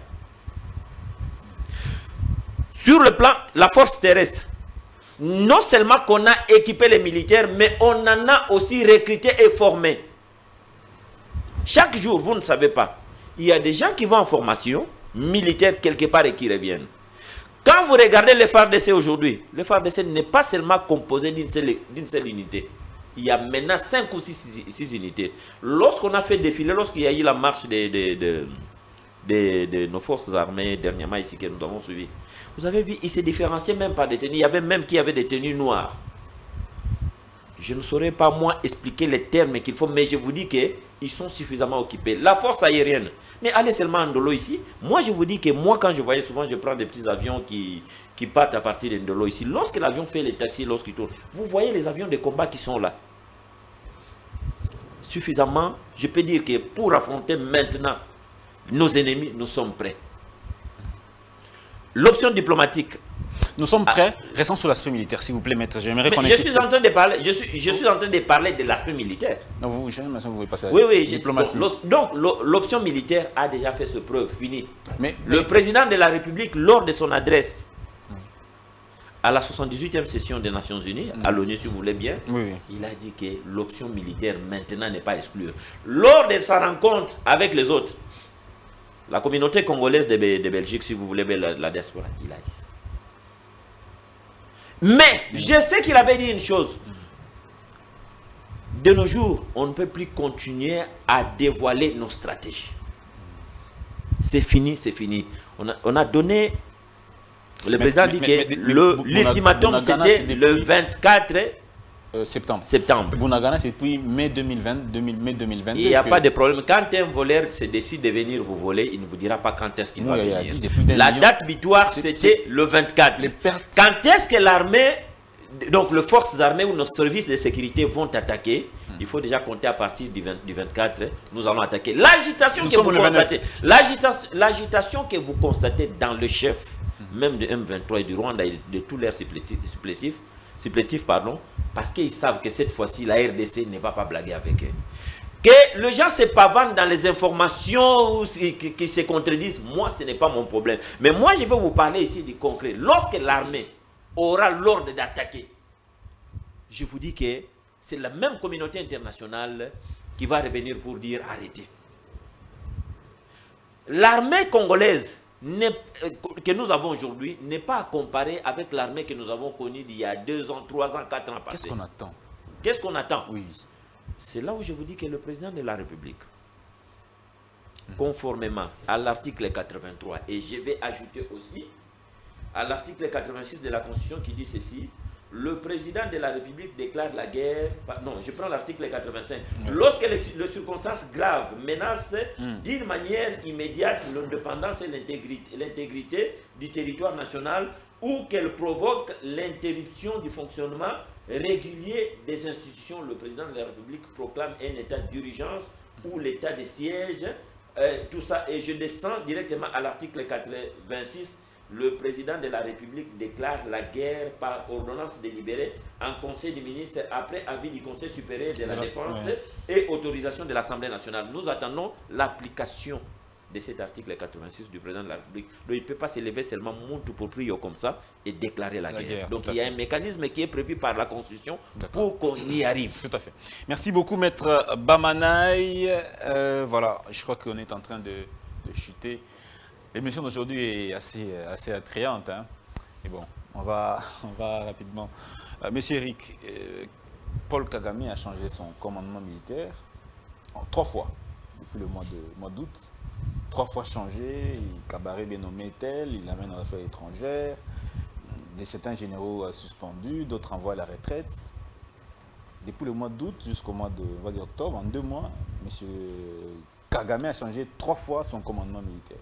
D: Sur le plan, la force terrestre, non seulement qu'on a équipé les militaires, mais on en a aussi recruté et formé. Chaque jour, vous ne savez pas, il y a des gens qui vont en formation militaire quelque part et qui reviennent. Quand vous regardez le F A R D C aujourd'hui, le F A R D C n'est pas seulement composé d'une seule, d'une seule unité. Il y a maintenant cinq ou six unités. Lorsqu'on a fait défiler, lorsqu'il y a eu la marche de, de, de, de, de nos forces armées, dernièrement ici que nous avons suivi, vous avez vu, ils se différenciaient même par des tenues. Il y avait même qui avait des tenues noires. Je ne saurais pas moi expliquer les termes qu'il faut, mais je vous dis qu'ils sont suffisamment occupés. La force aérienne, mais allez seulement en Ndolo ici. Moi je vous dis que moi quand je voyais souvent, je prends des petits avions qui, qui partent à partir de Ndolo ici. Lorsque l'avion fait les taxis, lorsqu'il tourne, vous voyez les avions de combat qui sont là. suffisamment, je peux dire que pour affronter maintenant nos ennemis, nous sommes prêts. L'option diplomatique.
A: Nous sommes prêts. Ah. Restons sur l'aspect militaire, s'il vous plaît, maître. J'aimerais qu'on
D: Je suis en train de parler. Je suis, je suis en train de parler de l'aspect militaire.
A: Non, vous, je, vous voulez passer à
D: oui, oui.
A: diplomatie.
D: Donc, l'option militaire a déjà fait ses preuves. Fini.
A: Mais,
D: le
A: mais...
D: président de la République, lors de son adresse à la soixante-dix-huitième session des Nations Unies, à l'ONU, si vous voulez bien,
A: oui, oui.
D: il a dit que l'option militaire maintenant n'est pas exclue. Lors de sa rencontre avec les autres, la communauté congolaise de, de Belgique, si vous voulez, la, la diaspora, il a dit ça. Mais je sais qu'il avait dit une chose. De nos jours, on ne peut plus continuer à dévoiler nos stratégies. C'est fini, c'est fini. On a, on a donné... Le mais, président mais, dit mais, que l'ultimatum, c'était le vingt-quatre
A: euh, septembre.
D: septembre.
A: Bunagana, c'est depuis mai deux mille vingt, mai deux mille vingt-deux.
D: Il n'y a que... pas de problème. Quand un voleur se décide de venir vous voler, il ne vous dira pas quand est-ce qu'il va venir. La date butoir, c'était le vingt-quatre. Quand est-ce que l'armée... Donc, les forces armées ou nos services de sécurité vont attaquer. Hmm. Il faut déjà compter à partir du, vingt, du vingt-quatre. Nous allons attaquer. L'agitation que vous constatez, l'agitation que vous constatez dans le chef, hmm. même de M vingt-trois et du Rwanda et de tous leurs supplétifs, supplétifs pardon, parce qu'ils savent que cette fois-ci, la R D C ne va pas blaguer avec eux. Que les gens se pavanent dans les informations qui, qui, qui se contredisent, moi, ce n'est pas mon problème. Mais moi, je vais vous parler ici du concret. Lorsque l'armée aura l'ordre d'attaquer, je vous dis que c'est la même communauté internationale qui va revenir pour dire arrêtez. L'armée congolaise que nous avons aujourd'hui n'est pas à comparer avec l'armée que nous avons connue il y a deux ans, trois ans, quatre ans passés.
A: Qu'est-ce qu'on attend?
D: Qu'est-ce qu'on attend?
A: Oui.
D: C'est là où je vous dis que le président de la République, mmh. conformément à l'article quatre-vingt-trois, et je vais ajouter aussi à l'article quatre-vingt-six de la Constitution qui dit ceci, le président de la République déclare la guerre, non, je prends l'article quatre-vingt-cinq, mmh. lorsque les, les circonstances graves menacent mmh. d'une manière immédiate l'indépendance et l'intégrité du territoire national ou qu'elle provoque l'interruption du fonctionnement régulier des institutions, le président de la République proclame un état d'urgence ou l'état de siège, euh, tout ça, et je descends directement à l'article quatre-vingt-six. Le président de la République déclare la guerre par ordonnance délibérée en Conseil des ministres après avis du Conseil supérieur de la Défense ouais. et autorisation de l'Assemblée nationale. Nous attendons l'application de cet article quatre-vingt-six du président de la République. Donc il ne peut pas se lever seulement monte pour prier comme ça et déclarer la, la guerre. guerre. Donc il y a un mécanisme qui est prévu par la Constitution pour qu'on y arrive.
A: Tout à fait. Merci beaucoup, Maître Bamanaï. Euh, voilà, je crois qu'on est en train de, de chuter. L'émission d'aujourd'hui est assez, assez attrayante. Hein. Et bon, on va, on va rapidement. Euh, Monsieur Eric, euh, Paul Kagame a changé son commandement militaire en, trois fois depuis le mois de mois d'août. Trois fois changé, Kabaré bien nommé tel, il amène aux affaires étrangères, certains généraux suspendus, d'autres envoient à la retraite. Depuis le mois d'août jusqu'au mois de, on va dire octobre, en deux mois, M. Kagame a changé trois fois son commandement militaire.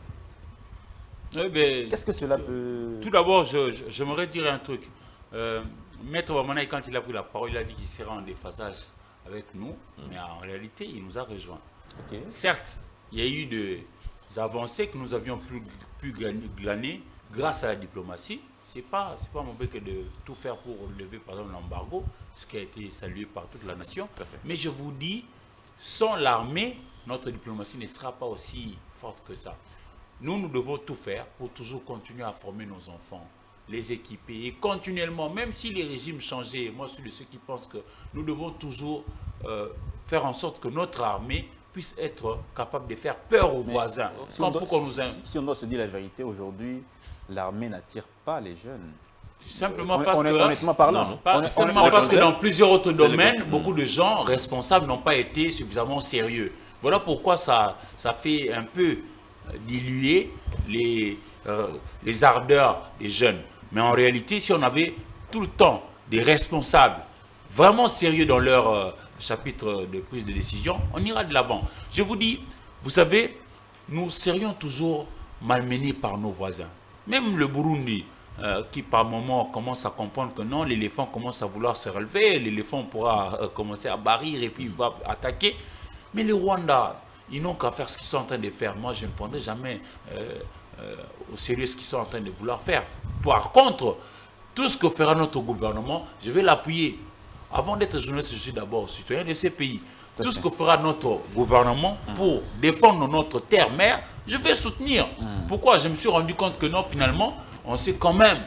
B: Eh ben,
A: qu'est-ce que cela peut...
B: Tout d'abord, j'aimerais je, dire un truc. Euh, Maître Bamanaï, quand il a pris la parole, il a dit qu'il serait en déphasage avec nous, mmh. mais en réalité, il nous a rejoints. Okay. Certes, il y a eu des avancées que nous avions pu, pu glaner grâce à la diplomatie. Ce n'est pas, pas mauvais que de tout faire pour lever, par exemple, l'embargo, ce qui a été salué par toute la nation. Mais je vous dis, sans l'armée, notre diplomatie ne sera pas aussi forte que ça. Nous, nous devons tout faire pour toujours continuer à former nos enfants, les équiper et continuellement, même si les régimes changeaient, moi je suis de ceux qui pensent que nous devons toujours euh, faire en sorte que notre armée puisse être capable de faire peur aux Mais voisins.
A: Si on, doit, pour si, nous... si, si on doit se dire la vérité, aujourd'hui, l'armée n'attire pas les jeunes.
B: Simplement
A: euh,
B: parce,
A: on est,
B: que,
A: honnêtement parlant,
B: non, pas,
A: on est,
B: simplement
A: on est,
B: parce que dans plusieurs autres domaines, beaucoup de gens responsables n'ont pas été suffisamment sérieux. Voilà pourquoi ça, ça fait un peu diluer les, euh, les ardeurs des jeunes. Mais en réalité, si on avait tout le temps des responsables vraiment sérieux dans leur euh, chapitre de prise de décision, on ira de l'avant. Je vous dis, vous savez, nous serions toujours malmenés par nos voisins. Même le Burundi, euh, qui par moment commencent à comprendre que non, l'éléphant commence à vouloir se relever, l'éléphant pourra euh, commencer à barrir et puis il va attaquer. Mais les Rwandais, ils n'ont qu'à faire ce qu'ils sont en train de faire. Moi, je ne prendrai jamais euh, euh, au sérieux ce qu'ils sont en train de vouloir faire. Par contre, tout ce que fera notre gouvernement, je vais l'appuyer. Avant d'être journaliste, je suis d'abord citoyen de ces pays. Tout ce que fera notre gouvernement pour défendre notre terre-mère, je vais soutenir. Mm. Pourquoi? Je me suis rendu compte que non, finalement, on sait quand même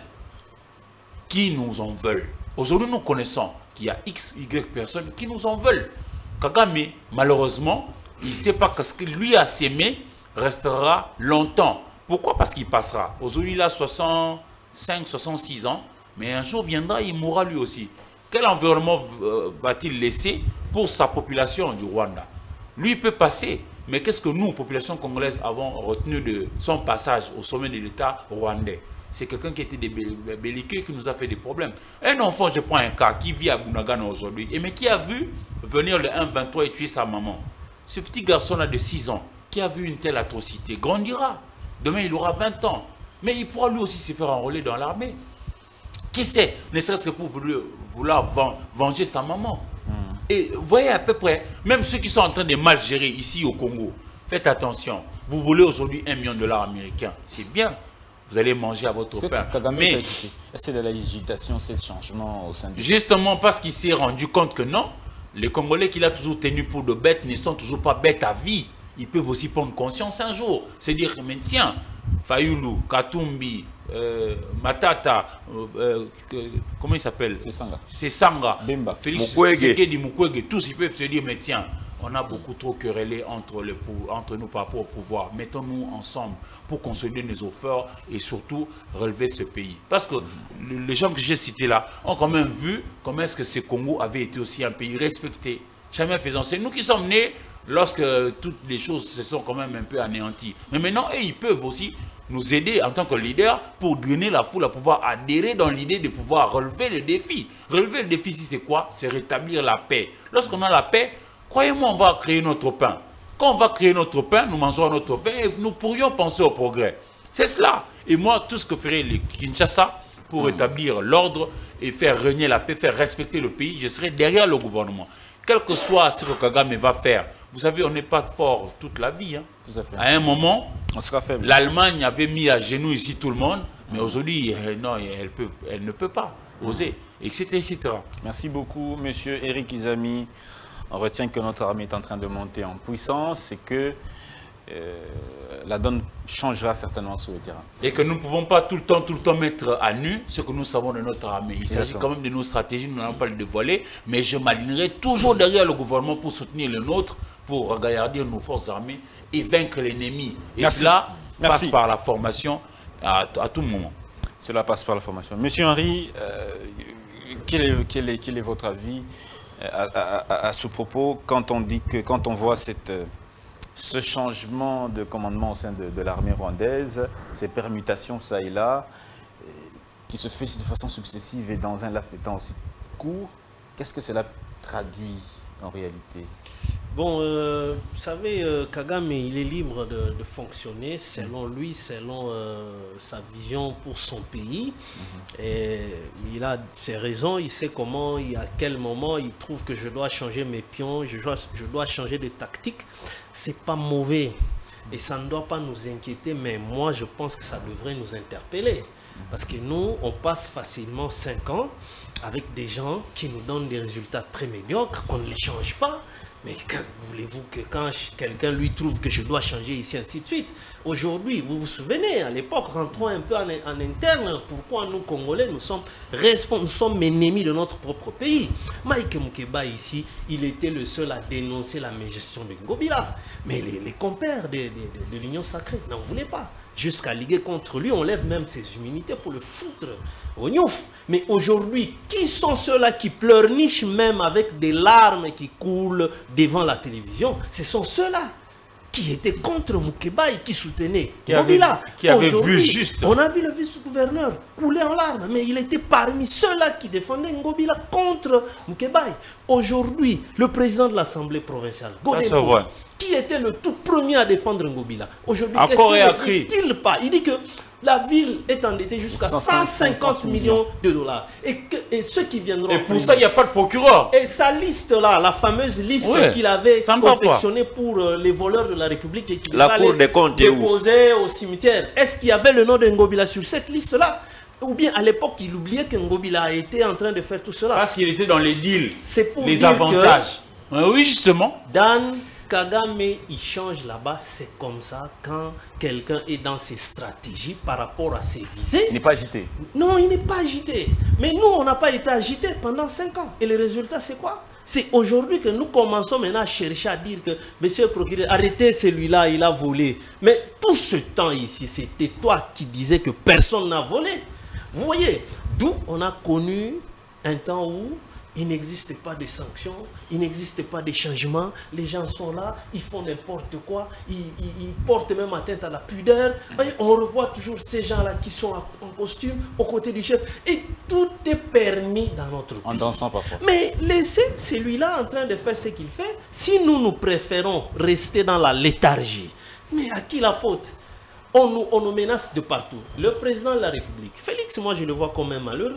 B: qui nous en veulent. Aujourd'hui, nous connaissons qu'il y a X, Y personnes qui nous en veulent. Kagame, malheureusement, il ne sait pas que ce qu'il lui a sémé restera longtemps. Pourquoi? Parce qu'il passera. Aujourd'hui, il a soixante-cinq, soixante-six ans, mais un jour viendra, il mourra lui aussi. Quel environnement va-t-il laisser pour sa population du Rwanda? Lui peut passer, mais qu'est-ce que nous, population congolaise, avons retenu de son passage au sommet de l'État rwandais? C'est quelqu'un qui était des belliqueux, qui nous a fait des problèmes. Un enfant, je prends un cas, qui vit à Bunagana aujourd'hui, mais qui a vu venir le un vingt-trois et tuer sa maman. Ce petit garçon-là de six ans, qui a vu une telle atrocité, grandira. Demain, il aura vingt ans. Mais il pourra lui aussi se faire enrôler dans l'armée. Qui sait, ne serait-ce que pour vouloir venger sa maman. Mm. Et vous voyez à peu près, même ceux qui sont en train de mal gérer ici au Congo, faites attention. Vous voulez aujourd'hui un million de dollars américains, c'est bien. Vous allez manger à votre faim. Mais
A: c'est de l'agitation, c'est le changement au sein du...
B: Justement parce qu'il s'est rendu compte que non, les Congolais qu'il a toujours tenus pour de bêtes ne sont toujours pas bêtes à vie. Ils peuvent aussi prendre conscience un jour. C'est dire, mais tiens, Fayulu, Katumbi, euh, Matata, euh, euh, comment il s'appelle?
A: C'est Sanga.
B: C'est Sanga.
A: Bemba.
B: Félix Tshisekedi, Mukwege, tous ils peuvent se dire, mais tiens, on a beaucoup trop querellé entre, le, entre nous par rapport au pouvoir. Mettons-nous ensemble pour consolider nos efforts et surtout relever ce pays. Parce que mm-hmm. les gens que j'ai cités là ont quand même vu comment est-ce que ce Congo avait été aussi un pays respecté. Jamais faisant. C'est nous qui sommes nés lorsque toutes les choses se sont quand même un peu anéanties. Mais maintenant, eux, ils peuvent aussi nous aider en tant que leaders pour donner la foule à pouvoir adhérer dans l'idée de pouvoir relever le défi. Relever le défi ici, c'est quoi? C'est rétablir la paix. Lorsqu'on a la paix, croyez-moi, on va créer notre pain. Quand on va créer notre pain, nous mangerons notre pain et nous pourrions penser au progrès. C'est cela. Et moi, tout ce que ferait les Kinshasa pour rétablir l'ordre et faire régner la paix, faire respecter le pays, je serai derrière le gouvernement. Quel que soit ce que Kagame va faire, vous savez, on n'est pas fort toute la vie. Hein.
A: Tout à fait.
B: À un moment,
A: on sera faible.
B: L'Allemagne avait mis à genoux ici tout le monde, mais aujourd'hui, euh, non, elle, peut, elle ne peut pas oser, et cetera, et cetera.
A: Merci beaucoup, monsieur Eric Izami. On retient que notre armée est en train de monter en puissance et que euh, la donne changera certainement sur le terrain.
B: Et que nous ne pouvons pas tout le temps, tout le temps mettre à nu ce que nous savons de notre armée. Il s'agit quand même de nos stratégies, nous n'allons pas le dévoiler, mais je m'alignerai toujours derrière le gouvernement pour soutenir le nôtre, pour regarder nos forces armées et vaincre l'ennemi. Et
A: Merci.
B: cela
A: Merci.
B: passe par la formation à, à tout moment.
A: Cela passe par la formation. Monsieur Henry, euh, quel, est, quel, est, quel est votre avis à, à, à, à ce propos quand on dit que, quand on voit cette, ce changement de commandement au sein de, de l'armée rwandaise, ces permutations ça et là, qui se fait de façon successive et dans un laps de temps aussi court, qu'est-ce que cela traduit en réalité?
C: Bon, euh, vous savez, euh, Kagame, il est libre de, de fonctionner selon lui, selon euh, sa vision pour son pays. Mm-hmm. Et il a ses raisons, il sait comment, il, à quel moment il trouve que je dois changer mes pions, je dois, je dois changer de tactique. C'est pas mauvais et ça ne doit pas nous inquiéter, mais moi je pense que ça devrait nous interpeller. Parce que nous, on passe facilement cinq ans avec des gens qui nous donnent des résultats très médiocres, qu'on ne les change pas. Mais voulez-vous que quand quelqu'un lui trouve que je dois changer ici, ainsi de suite? Aujourd'hui, vous vous souvenez, à l'époque, rentrons un peu en, en interne, pourquoi nous, Congolais, nous sommes, nous sommes ennemis de notre propre pays. Mike Mukeba, ici, il était le seul à dénoncer la mégestion de Ngobila. Mais les, les compères de, de, de, de l'Union sacrée n'en voulaient pas. Jusqu'à liguer contre lui, on lève même ses immunités pour le foutre au gnouf. Mais aujourd'hui, qui sont ceux-là qui pleurnichent même avec des larmes qui coulent devant la télévision? Ce sont ceux-là qui étaient contre Mukeba et qui soutenaient Ngobila.
B: Qui avait vu juste.
C: On a vu le vice-gouverneur couler en larmes, mais il était parmi ceux-là qui défendaient Ngobila contre Mukeba. Aujourd'hui, le président de l'Assemblée provinciale, qui était le tout premier à défendre Ngobila. Aujourd'hui,
B: encore et
C: ne dit-il pas? Il dit que La ville est endettée jusqu'à cent cinquante millions de dollars. Et, que, et ceux qui viendront...
B: Et pour ça, il n'y a pas de procureur.
C: Et sa liste-là, la fameuse liste ouais, qu'il avait confectionnée pour euh, les voleurs de la République et qu'il fallait déposer au cimetière, est-ce qu'il y avait le nom de Ngobila sur cette liste-là? Ou bien à l'époque, il oubliait que Ngobila était en train de faire tout cela.
B: Parce qu'il était dans les deals,
C: c'est pour
B: les
C: dire
B: avantages. Que oui, justement.
C: Dan Kagame, il change là-bas, c'est comme ça quand quelqu'un est dans ses stratégies par rapport à ses visées.
A: Il n'est pas agité.
C: Non, il n'est pas agité. Mais nous, on n'a pas été agité pendant cinq ans. Et le résultat, c'est quoi? C'est aujourd'hui que nous commençons maintenant à chercher à dire que, monsieur le procureur, arrêtez celui-là, il a volé. Mais tout ce temps ici, c'était toi qui disais que personne n'a volé. Vous voyez, d'où on a connu un temps où il n'existe pas de sanctions, il n'existe pas de changements, les gens sont là, ils font n'importe quoi, ils, ils, ils portent même atteinte à la pudeur, et on revoit toujours ces gens-là qui sont en costume, aux côtés du chef, et tout est permis dans notre pays.
A: En dansant parfois.
C: Mais laissez celui-là en train de faire ce qu'il fait, si nous, nous préférons rester dans la léthargie, mais à qui la faute? On nous, on nous menace de partout. Le président de la République, Félix, moi je le vois comme un malheureux.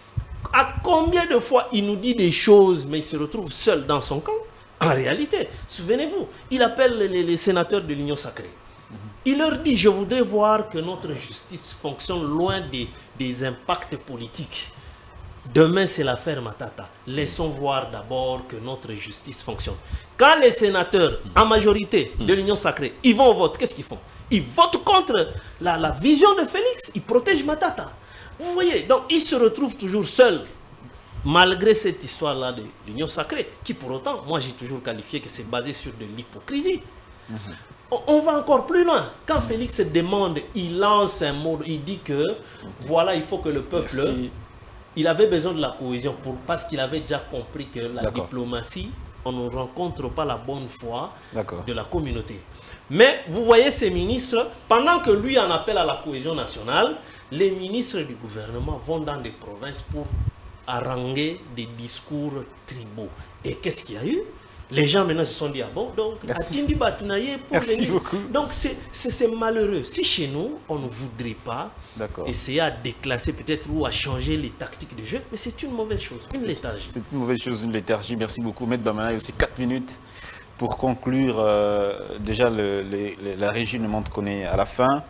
C: À combien de fois il nous dit des choses, mais il se retrouve seul dans son camp? En réalité, souvenez-vous, il appelle les, les sénateurs de l'Union sacrée. Il leur dit, je voudrais voir que notre justice fonctionne loin des, des impacts politiques. Demain, c'est l'affaire Matata. Laissons voir d'abord que notre justice fonctionne. Quand les sénateurs, en majorité de l'Union sacrée, ils vont au vote, qu'est-ce qu'ils font? Ils votent contre la, la vision de Félix. Ils protègent Matata. Vous voyez, donc ils se retrouvent toujours seuls, malgré cette histoire-là de l'Union sacrée, qui pour autant, moi j'ai toujours qualifié que c'est basé sur de l'hypocrisie. Mm-hmm. on, on va encore plus loin. Quand Félix se demande, il lance un mot, il dit que, voilà, il faut que le peuple... Merci. Il avait besoin de la cohésion pour, parce qu'il avait déjà compris que la diplomatie, on ne rencontre pas la bonne foi de la communauté. Mais vous voyez ces ministres, pendant que lui en appelle à la cohésion nationale, les ministres du gouvernement vont dans des provinces pour haranguer des discours tribaux. Et qu'est-ce qu'il y a eu? Les gens maintenant se sont dit, ah bon, donc, Atindi Batunaye pour
A: Merci
C: venir.
A: beaucoup.
C: Donc c'est malheureux. Si chez nous, on ne voudrait pas essayer à déclasser peut-être ou à changer les tactiques de jeu, mais c'est une mauvaise chose, une léthargie.
A: C'est une mauvaise chose, une léthargie. Merci beaucoup, Maître Bamana. Il y a aussi quatre minutes pour conclure. Euh, déjà, le, le, la régie nous montre qu'on est à la fin.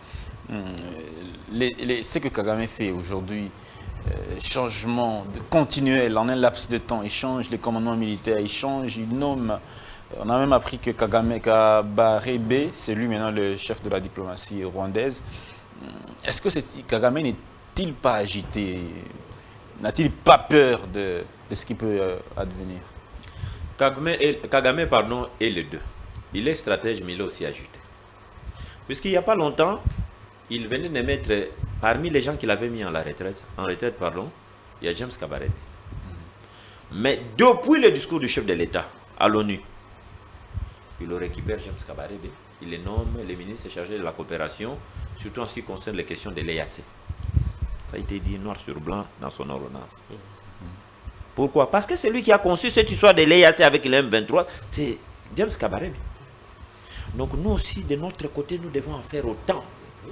A: Les, les, ce que Kagame fait aujourd'hui, euh, changement de, continuel en un laps de temps, il change les commandements militaires, il change, il nomme. On a même appris que Kagame Kabarebe, c'est lui maintenant le chef de la diplomatie rwandaise. Est-ce que Kagame n'est-il pas agité? N'a-t-il pas peur de, de ce qui peut euh, advenir?
D: Kagame, est, Kagame pardon, est les deux. Il est stratège, mais il est aussi agité. Puisqu'il n'y a pas longtemps, il venait de mettre, parmi les gens qu'il avait mis en la retraite, en retraite, pardon, il y a James Kabarebe. Mm-hmm. Mais depuis le discours du chef de l'État à l'ONU, il le récupère James Kabarebe, il les nomme les ministres chargés de la coopération, surtout en ce qui concerne les questions de l'E A C. Ça a été dit noir sur blanc dans son ordonnance. Mm-hmm. Pourquoi? Parce que c'est lui qui a conçu cette histoire de l'E A C avec le M vingt-trois, c'est James Kabarebe. Donc nous aussi, de notre côté, nous devons en faire autant.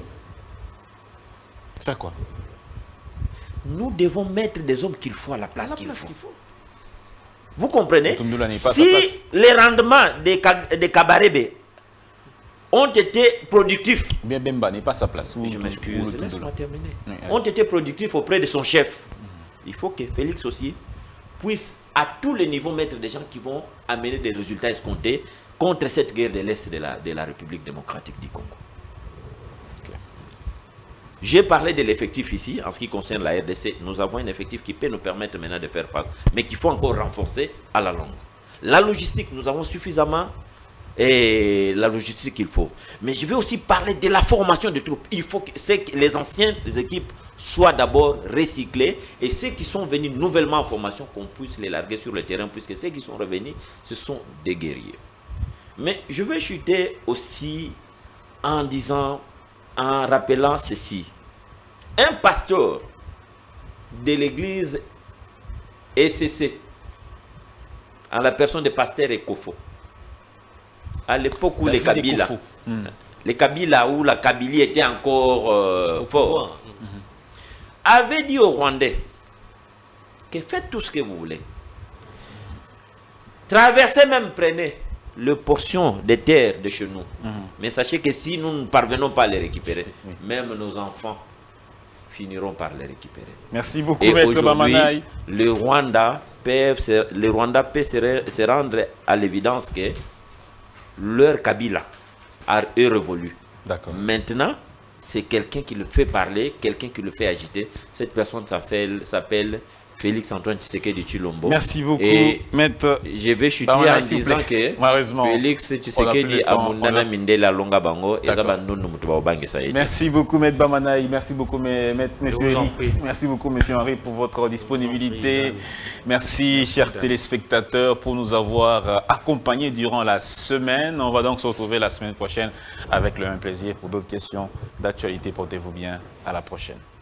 A: Faire quoi?
D: Nous devons mettre des hommes qu'il faut à la place qu'il faut. Qu faut. Vous comprenez? Si les rendements des de Kabarebe ont été productifs,
A: bien Bemba n'est pas sa place.
D: Je m'excuse, laisse-moi terminer. Oui, ont été productifs auprès de son chef. Mm-hmm. Il faut que Félix aussi puisse à tous les niveaux mettre des gens qui vont amener des résultats escomptés contre cette guerre de l'Est de la, de la République démocratique du Congo. J'ai parlé de l'effectif ici, en ce qui concerne la R D C. Nous avons un effectif qui peut nous permettre maintenant de faire face, mais qu'il faut encore renforcer à la longue. La logistique, nous avons suffisamment et la logistique qu'il faut. Mais je vais aussi parler de la formation des troupes. Il faut que, que les anciennes équipes soient d'abord recyclées et ceux qui sont venus nouvellement en formation, qu'on puisse les larguer sur le terrain, puisque ceux qui sont revenus, ce sont des guerriers. Mais je vais chuter aussi en disant... en rappelant ceci. Un pasteur de l'église E C C, en la personne de pasteur Ekofo, à l'époque où les Kabila, hmm. les Kabila où la Kabylie était encore euh, fort, avait dit aux Rwandais que faites tout ce que vous voulez. Traversez même, prenez le portion des terres de chez nous. Mm-hmm. Mais sachez que si nous ne parvenons pas à les récupérer, oui. même nos enfants finiront par les récupérer.
A: Merci beaucoup,
D: et
A: Maître Bamanaï.
D: Le Rwanda peut, le Rwanda peut se, se rendre à l'évidence que leur Kabila a révolu. Maintenant, c'est quelqu'un qui le fait parler, quelqu'un qui le fait agiter. Cette personne s'appelle Félix Antoine Tshisekedi Tshilombo.
A: Merci beaucoup,
D: et
A: Maître.
D: Je vais chuter en disant que Félix Tshisekedi a Mundana Mindela Longa Bango et
A: Merci beaucoup, Maître Bamanaï. Merci beaucoup, Maître Eric. Merci beaucoup, Monsieur Henri, pour votre disponibilité. Merci, chers téléspectateurs, pour nous avoir accompagnés durant la semaine. On va donc se retrouver la semaine prochaine avec le même plaisir pour d'autres questions d'actualité. Portez-vous bien. À la prochaine.